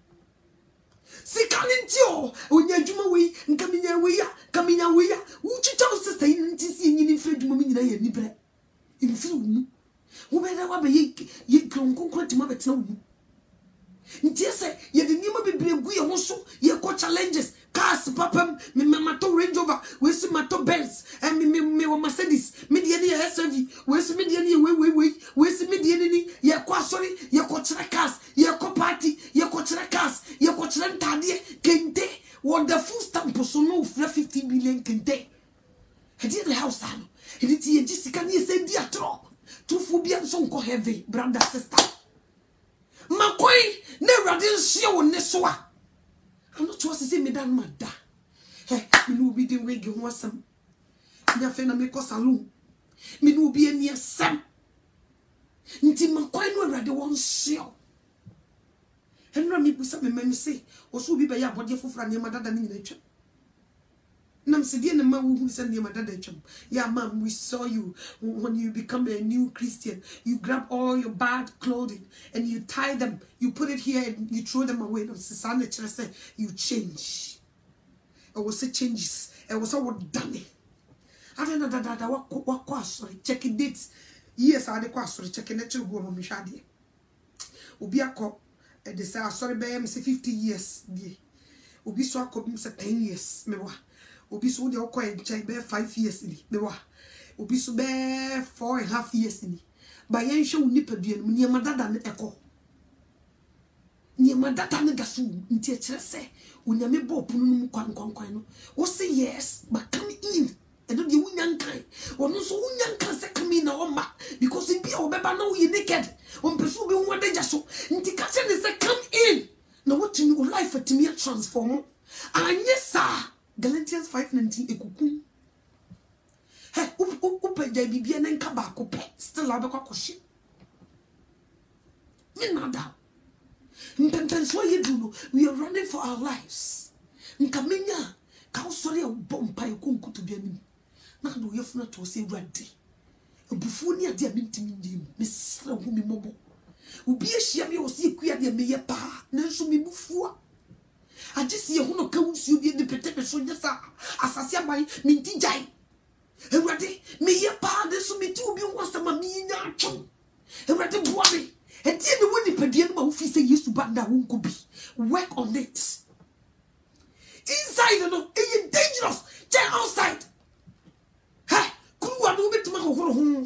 Sikanintio, onya djuma we, nkaminya we ya, uchicha sister intisi nyini fred mumi nyina ye nibre. Infiru mu. Wo be da wa be ye kronkon ti ma betena wu. Ntiese ye de nima bebre gu ye ho so ye ko challenges, cars papam, me mato Range Rover, we si mato Benz, and me wo Mercedes, me de ne SUV, we si me de ne we si me de ne ye ko asori, ye ko chere cars, ye ko party, ye ko chere cars, ye ko chere ntade kente, what the full stamp so no 50 million kente. He did the house ano. He did ye Jessica ni se dia tro. Tu fu bia so nko heavy, brother sister. Makoi ne radin hye wo ne so a. I'm not sure say me dan mada. Hey, me no bi de wege ho asam. Nya fe na me ko salon. Me no bi ani asam. Nti makoi no rade won hye. Henra mi busa me say, oso bi be ya bode fofra ne madada ni nyina twa. Nam se die na ma wo hu se ne madada twa. Yeah, ma'am, we saw you when you become a new Christian. You grab all your bad clothing and you tie them. You put it here and you throw them away. No se sa na kire say you change. I was say changes. I was what done. I don't know that wa sorry. Check dates. Yes, I de kwa asori cheke ne chiri go mo hwade. Obi akọ e de say asori be am say 50 years die. Obi so akọ say 10 years me wa. Obi so de okọ e nchai be 5 years ni me wa. Obi so be 4.5 years ni. Ba yen hwe unipadua no niam dada ne ekọ. Niam dada ne gaso nti e kire se onyame bo punu no kwan no. O say yes, but come in. And don't you unyankai or no so unyankan se come in na because in be obeba na we naked on person be one danger so nti ka se say come in na what you know life at me transform and yes sir Galatians 5:19 ekukum he upeja bibia na nka ba ko pe still abekwa koshi me nada mpempen so yedu no we are running for our lives nka menya ka usori bompa ekunkutu bia ni na do yefuna to say rade ebufu ni ade a mintimi ndim mesra hu mi mobo obi ehia me osi ekua de me ye pa na nso me bufuwa agisi ye hu no ka wusi obi de pete so nyesa asase aban minti jai ewrade me ye pa de so me ti obi nwasama me nya atwo ewrade bua me enti me woni padua no ma wo fi say yesu banda wo nko bi work on it inside no it dangerous check outside. Kuwa no betuma hohoro ho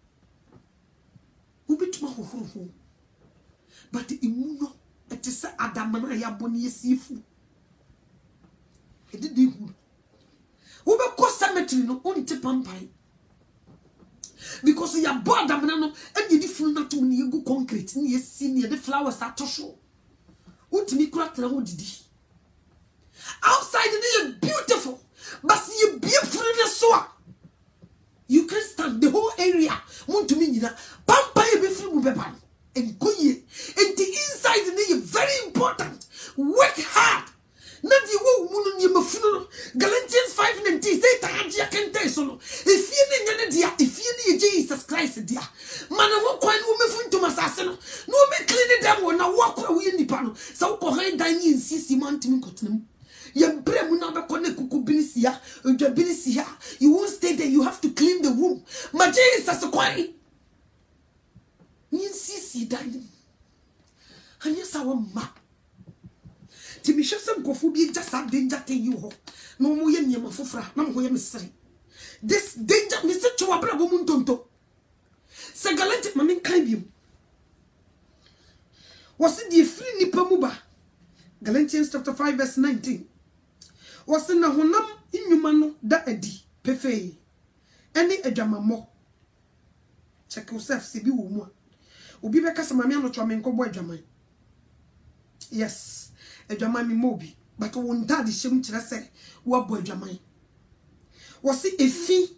ubetuma hohoro ho but imuno etese adamana ya boni yesifu edidi hu ube ko cemetery no onte pampai because ya bo adamana no edi funu na to ni egu concrete ni yesi ni de flowers atosho utimi kura tra ho didi outside is beautiful but you beautiful in the soil. You can stand the whole area. Want to mean that pampa be free beban and go ye. And the inside is very important. Work hard. Not the woman you mafunu. Galatians 5:19 say tahaji can tell so. If you need dia, if you need Jesus Christ dia. Man won kwan wo mefun to masase no. No me clean them won na walk we nipa no. So ko han dan yin sisi man timi kotenam. You won't stay there, you have to clean the room. My Jesus, quiet. See, darling. And yes, our ma. Timisha some gophobia just have danger to you. No more yen yamafufra, no more mystery. This danger, Mr. Chuabra woman tonto. Sagalante, mammy, kind you. Was it the free nipamuba? Galatians chapter 5:19. Was in a honam inumano da edi pefe any edwamamo check yourself sibi wo mu obi be kasa mame ano twa menko bo edwaman yes edwaman mi mobi but won dad shem kire se wo bo edwaman was efi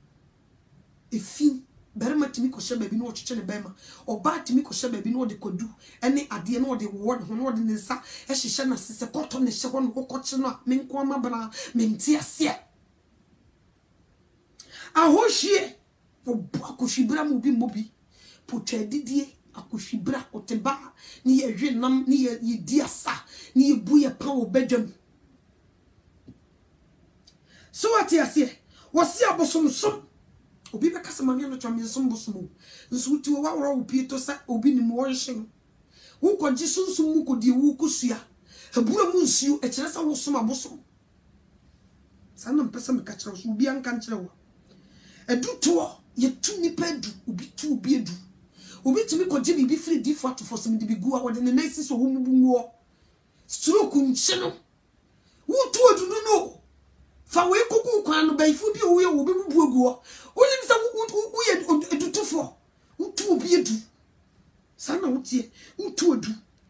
berema timi ko hye baby no otwetwe ne bema oba timi ko hye baby no de kodu ene ade no de wo ho no de nsa ehye na sese koto ne hye ho no kokoche no menko amabana menti ase ahohie po akohibra mu bi mobi po twadidie akohibra oteba ni ye hwenam ni ye di asa ni ye bu ye pa obedwam so what ase wasi abosomsom obi be kasa mame no twame nsombosomo nso ti wo wawro wo pieto sa obi ni mo wonhye wo kogye sunsum mu kodi wo kusua abura mu nsuo e kire sa wo som abosom sanam pesa me ka kire wo obi anka kire wo eduto ye tu nipa du obi tu obi edu obi timi kogye bibi free difo atofo sem de bigu a wo de ne nasi so wo mu wo stroke nche no wo tu odu no fa we kuku kwan no baifu bi wo ye wo bi bubu aguo onim sa wo ye edutufo wo tu obi edu sana wo tie wo tu odu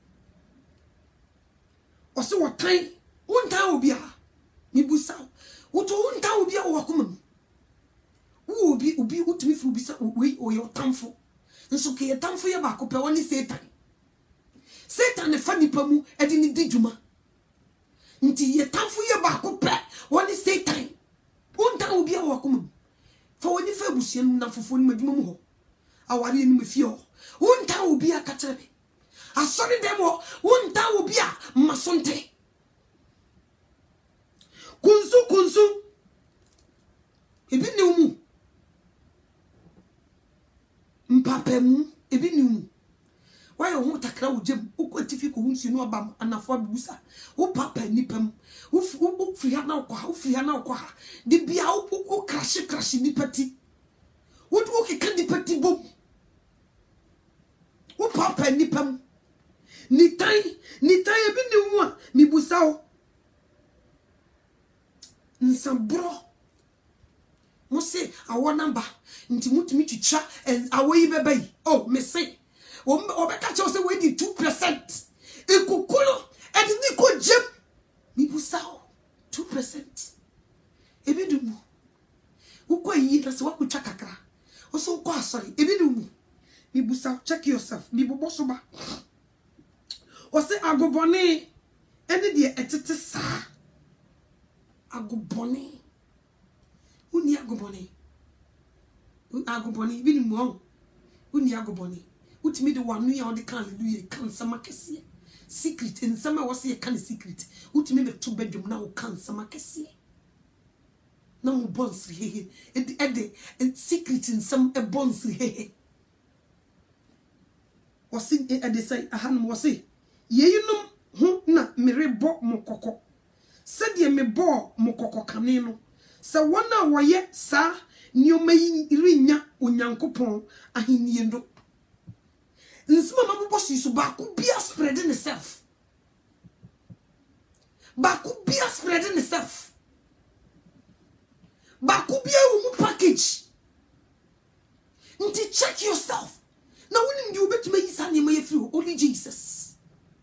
o se wo tan wo ntan obi a mi busa wo to wo ntan obi a wo akoma wo obi utumi fu bisa we o ye tamfo nso ke ye tamfo ye ba ko pe woni Satan ne fa nipa mu e di ni dijuma nti ye tamfo ye ba ko pe woni Satan unta obi a wakoma fa woni fa busia nu na fofo ni madwuma mu ho aware ni mfie ho unta obi a ka kire be asori dem ho unta obi a masonte kunsu ebi ne mu papemu ebi nimu why you takra wo gem ukwatifi ko hunsi no abam anafo abusa wo papa nipam wo firi ha na okwa de bia wo crash nipati wo keka nipati bom wo papa nipam ni tai ebi nimu a mi busa wo nsambro mo se awo number nti mutumi twitwa awo yi bebai oh me say obeka che say we di 2% ekukulo edini ko jem mi busao 2% ebidumu ukwa yi na se wakutwa kakra oso ko asori ebidumu mi busao check yourself mi boboso ba o se agobone ene de etete sa agobone uni agobone binumu uni agobone utimi de wanu ya odi kan hallelujah kan sama kese secret nsama wose ye kan secret utimi be to bedum na wo kan sama kese na wo bonsri hehe ede secret nsam e bonsri hehe wose ede say ahan wose yeyinum ho na merebo mokoko sede me bo mokoko kane no se wona woye sa nioma irinya onyankopon ahenie ndo nsima mabubo siso ba ku bia spreading itself ba ku bia spreading itself ba ku bia wo package nti check yourself na woni ndi obetuma yisa ne ma yefiri only Jesus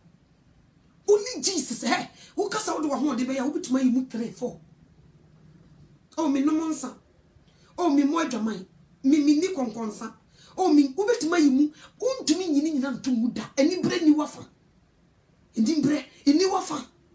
wo kasa wo de ho de be ya obetuma yi mu 3 4 oh me no monsa oh me mo adwaman me ni konkonsa oh me ubetuma yimu untumi nyini nyina ntumu da eni bre ni wafa eni wafa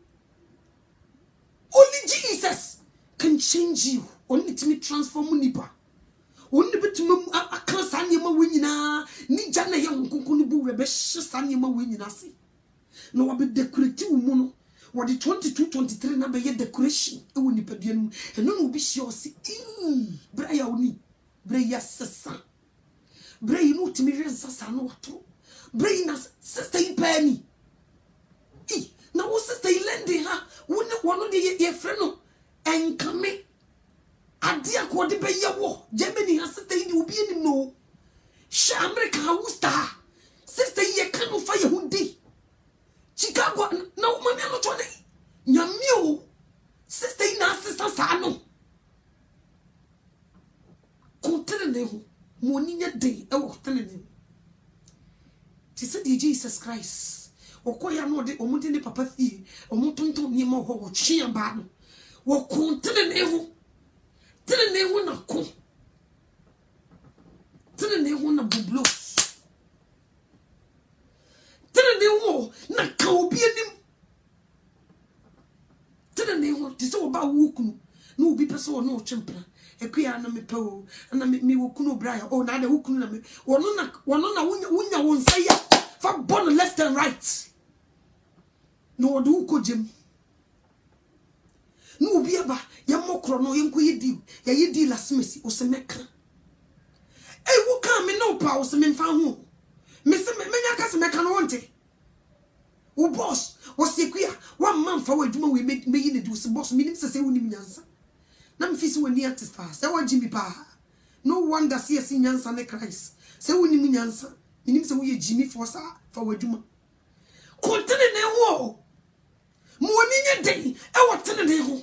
only Jesus can change you only to me transform nipa only betuma akansa nyema wenyina ni jana ye nkonko ni bu we be hyesa nyema wenyina se na wa be decorate wo mu no what the 22-23 na be ye decoration e wo nipa duanum eno no bi hye o se bra ya oni bra ya sesa bra yi no timi rensasa no wato bra yi na sister yi pani na wo sister yi lende ha wono de ye frɛ no enkame ade akode be ye wo Germany ha sister yi de obi anim no sha America ha wo star sister yi ye kan no fa ye hundi Chicago na wo mami no tone nyame o sister yi na sister sa no kontere ne ho moni nya dey e wo tene ne ti se di Jesus Christ okoya no de omude ne papa fie omutonto ni ma ho wo twea ba no wo kontere ne ho tene ne ho na ko tene ne ho na bublo tene ne ho na ka obi anim tene ne ho ti se wo ba wo kunu no obi pese wo no twempra ekuya na me pewo na me wo kunu bra o na de wo kunu na me wono na wonya won say ya fa born left and right no do ko jem no obi aba ya mokro no yenko ye di lasmesi o se meka wo kan me no pa o se me mfa ho me se menya ka se meka no wonte wo boss wo se kuya one man fa wa aduma we me yi ne do se boss me nim se woni nyansa na me fisi woni artista se wa jimi pa no wonder see esi nyansa ne Christ se woni nyansa me nim se wo ye jimi for sa fa wa aduma kontene ne wo mo woni nye den e wo tene ne ho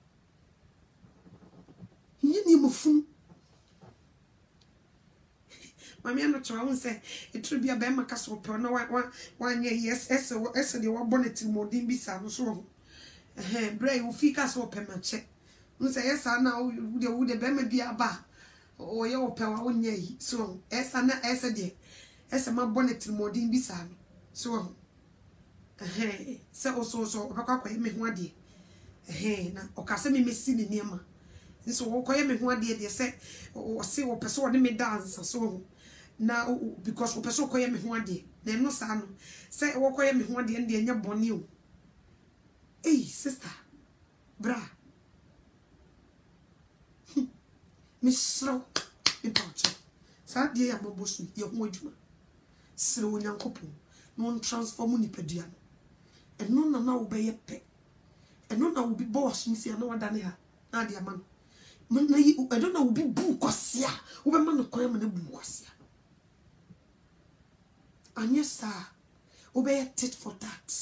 ni mo fun mami ana twa won se etru bia be maka so pe no wa nye yes ese de wa bonnet modin bi sa no so bray wo fika so pe ma che nse yesa na wo de be ma bia ba o ye wo pe wa wonye yi so esa na ese de ese ma bonnet modin bi sa no so se o so akwa me ho ade na o ka se me mesi ni niam nso wo koye me ho ade de se o se wo pese wo de me dance so na because wo pese wo koye me ho ade na no sa no se wo koye me ho ade nde nya bone o sister bra misro importo Sa de ya mabosu ye ho adwuma. Sere onyankopon no transform ni padua no. Eno na wo be ye pe. Eno na wo bi boss ni sia na wadane ha. Na de ama no. Na yi I don't know wo bi bu kwasia. Wo be ma no kwan ma na bu kwasia. Anyesa wo be ye tit for that.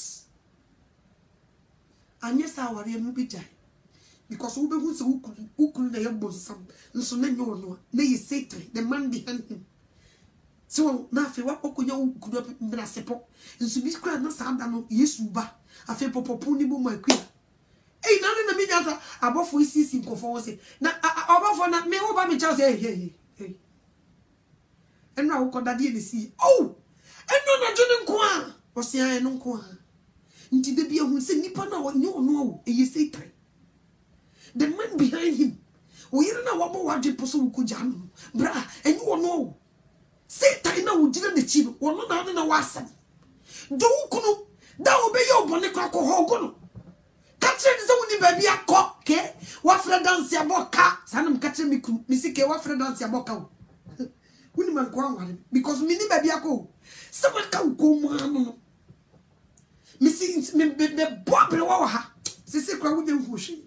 Anyesa wari mu bi jai. Because we be so ukulu na yebo sam nso na nyo no na ye Satan the man behind him. So na fe wa okonya ukulu na sepo nso bi kra na sa da no Yesu ba afi popopo ni bo makua. Eh na mi nyata abofo isisi nkofo wo se na abofo na me wo ba me cha say hey. Enra wo kodade ni si. Oh! Eno na jone nko a. Wo se an eno nko a. Nti de bi ehun se nipa na wo nyo no e Satan. The man behind him. We hear na wabo waje poso wukuja no. Bra, enyi wono. Satan na wujina de chi no. Wono na wasam. Do ukunu da obeye obone kwa ko hogo no. Kache ni se woni ba bia ko ke wa fra dance aboka. Sanam kache miku misike wa fra dance aboka wo. Woni man ko anware because mi ni ba bia ko. Se wa ka ko mu anu no. Misi me bobre wa ha. Sisi kwa wuje nhuhwe.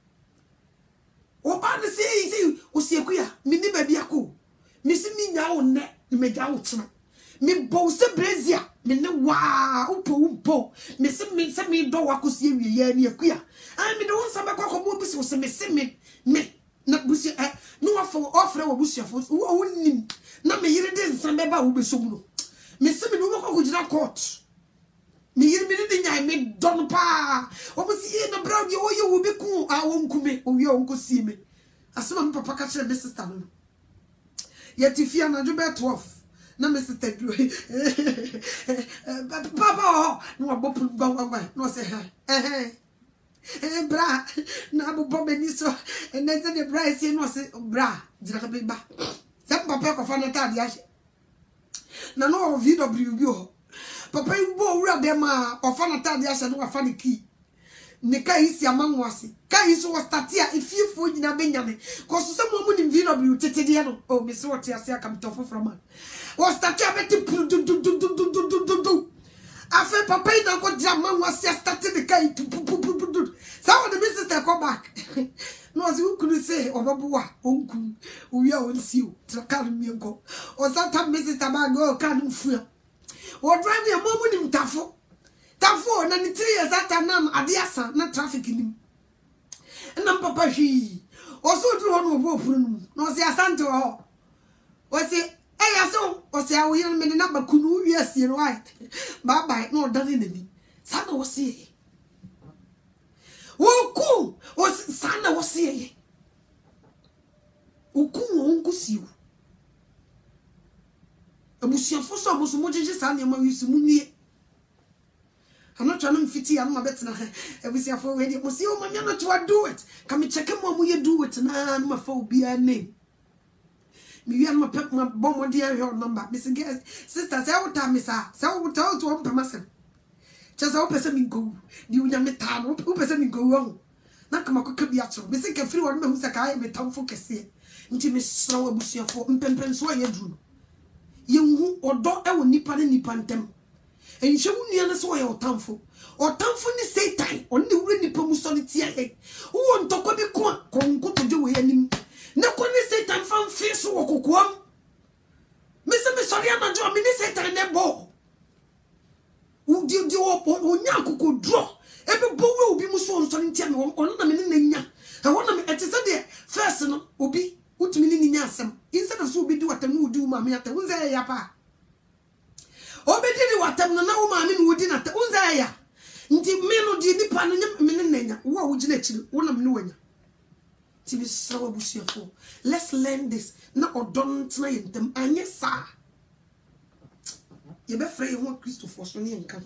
Oba ne sei osiekuya mini ba bia ko misi mi nya wo ne me gya wo tena me bo se brazia me ne wa upo misi mi se mi do wa ko sie wie ya ne akuya ai me de won sa be kwa ko mo bisi wo se me na busi no wa fo ofre wo busi afo wo nim na me yire de nsan be ba wo be so mu no misi mi no ko gina court me yiri mi de nya me don pa obusi ye na bra ye wo ye wo be ku a wo nkume o ye onko si me asema me papa ka kire me sister no ye tifia na jo be 12 na me sister du papa no abopu gwa no se bra na abobo be ni so na se de bra si no se bra dira ka be ba se papa ko fa na ta dia na no VW ho papa ibo wura dem a ofa na tade a no afa ne ki ne kai si amanwase kai so start a ifiefo nyina benyame ko so se mo ni VW tete de no o me so wote ase aka mtofo from man wo start a beti du afa papa ina ko dia amanwase start the kai sa wo the sister come back no as you could say obabuwa onku uya onsi o trakal mi enko o sa ta me sister ba go kan mfu o drive your mom nim tafo na ni 3 years after nam adiasa na traffic nim na papa hwi o so dru ho no bo puru no se asante ho o se ya so o se awo yin me na bakunu wi asie no ai bye bye no dani nani sa na o se wo ku o sa na o se o ku o nku siu abusiafo so abuso mojeje sa na ma wisu munie I'm not trying to fit here. I'm a better. Abusiafo we dey mo see o ma me no to do it. Can me check mo mo ye do it na no ma fo bia name. Me wi am pep ma bomb dey your number. Miss girls sister say what time say what to on permission. Just how person me go. Di unya me ta no person me go wrong. Na kama ko kabia tro. Me say ke free one me hu say kai me tamfo kese. Nti me sraw abusiafo mpempen so ye dru. Yenhu odo e wo nipa ne nipa ntem enhwe wunua ne so ye otamfo ni Satan on ne wure nipa mu so ne tie he wo ntoko bi ko konkoto de we anim ne ko ne Satan fan fi so wo kokoam me se me sori anajo me ne Satan ne bo u di wo nya kokodro e be bo we obi mu so ne tie me on na me ne nya e wona me etese de first no obi utumi ni nya asem instead of so be do what am do ma me ata unza ya pa obedi ni watam na wo ma me wodi na ta unza ya nti me no di nipa no me ne nya wo wo gina chiri wo na me ne wanya ti bi sawa busiafo let's learn this na odon tna yendem anye sa ye be frey ho Christopher so ne nka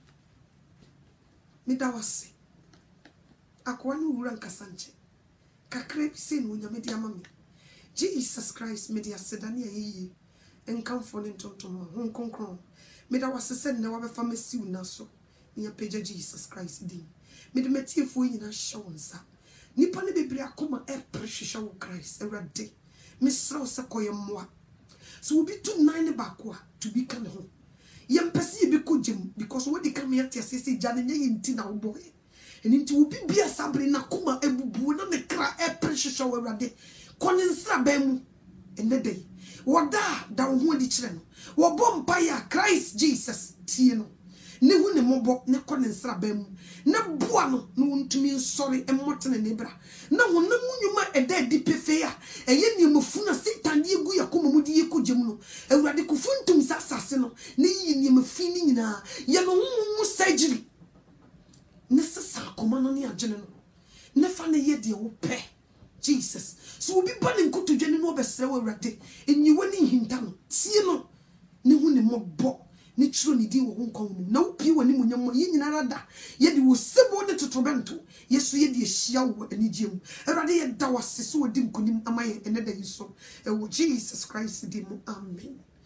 me da wase akwa ni wura nkasanche kakra bi se no nya me di ama me Jesus Christ media sedani ayi enkan fone tonton hon konkron me da wase se ne wa be famasi una so ne page Jesus Christ din me de metiefo nyina shawonsa nipa ne bebre akoma e prehwehwe wo Christ ewrade me sraw se koyemmoa So we be too nine bakwa to be kind of yam pesi be ko gym because what they come here to say Jane yinti na boy. And into will be a Sabrina Kuma ebubu na me kra e precious awurade konensra bemu ene day wada da ho di kire no wo bompa ya Christ Jesus tie no ne hu ne mobo ne konensra bemu na bua no no ntumi nsori emotene ne bra na ho na munwuma eda di pefe a eye ne mafuna Satan die gu yakoma mu die ko gem no awurade ko funtum sasase no ne yi ne mafini nyina ye no hu surgery necessary command ni agene no nefa na ye de wo pe Jesus so obi ba ne nkoto dwane no obesere wo awurade enyiwe ni hinta no tie no ne hu ne mobbo ni chiro ni din wo honkon mu na opi wani munyam ye nyina rada ye de wo sebo de totobento yesu ye de ehia wo anigye mu awurade ye da wasese wo di nkonim amaye ene da yiso e wo Jesus Christ di mu amen.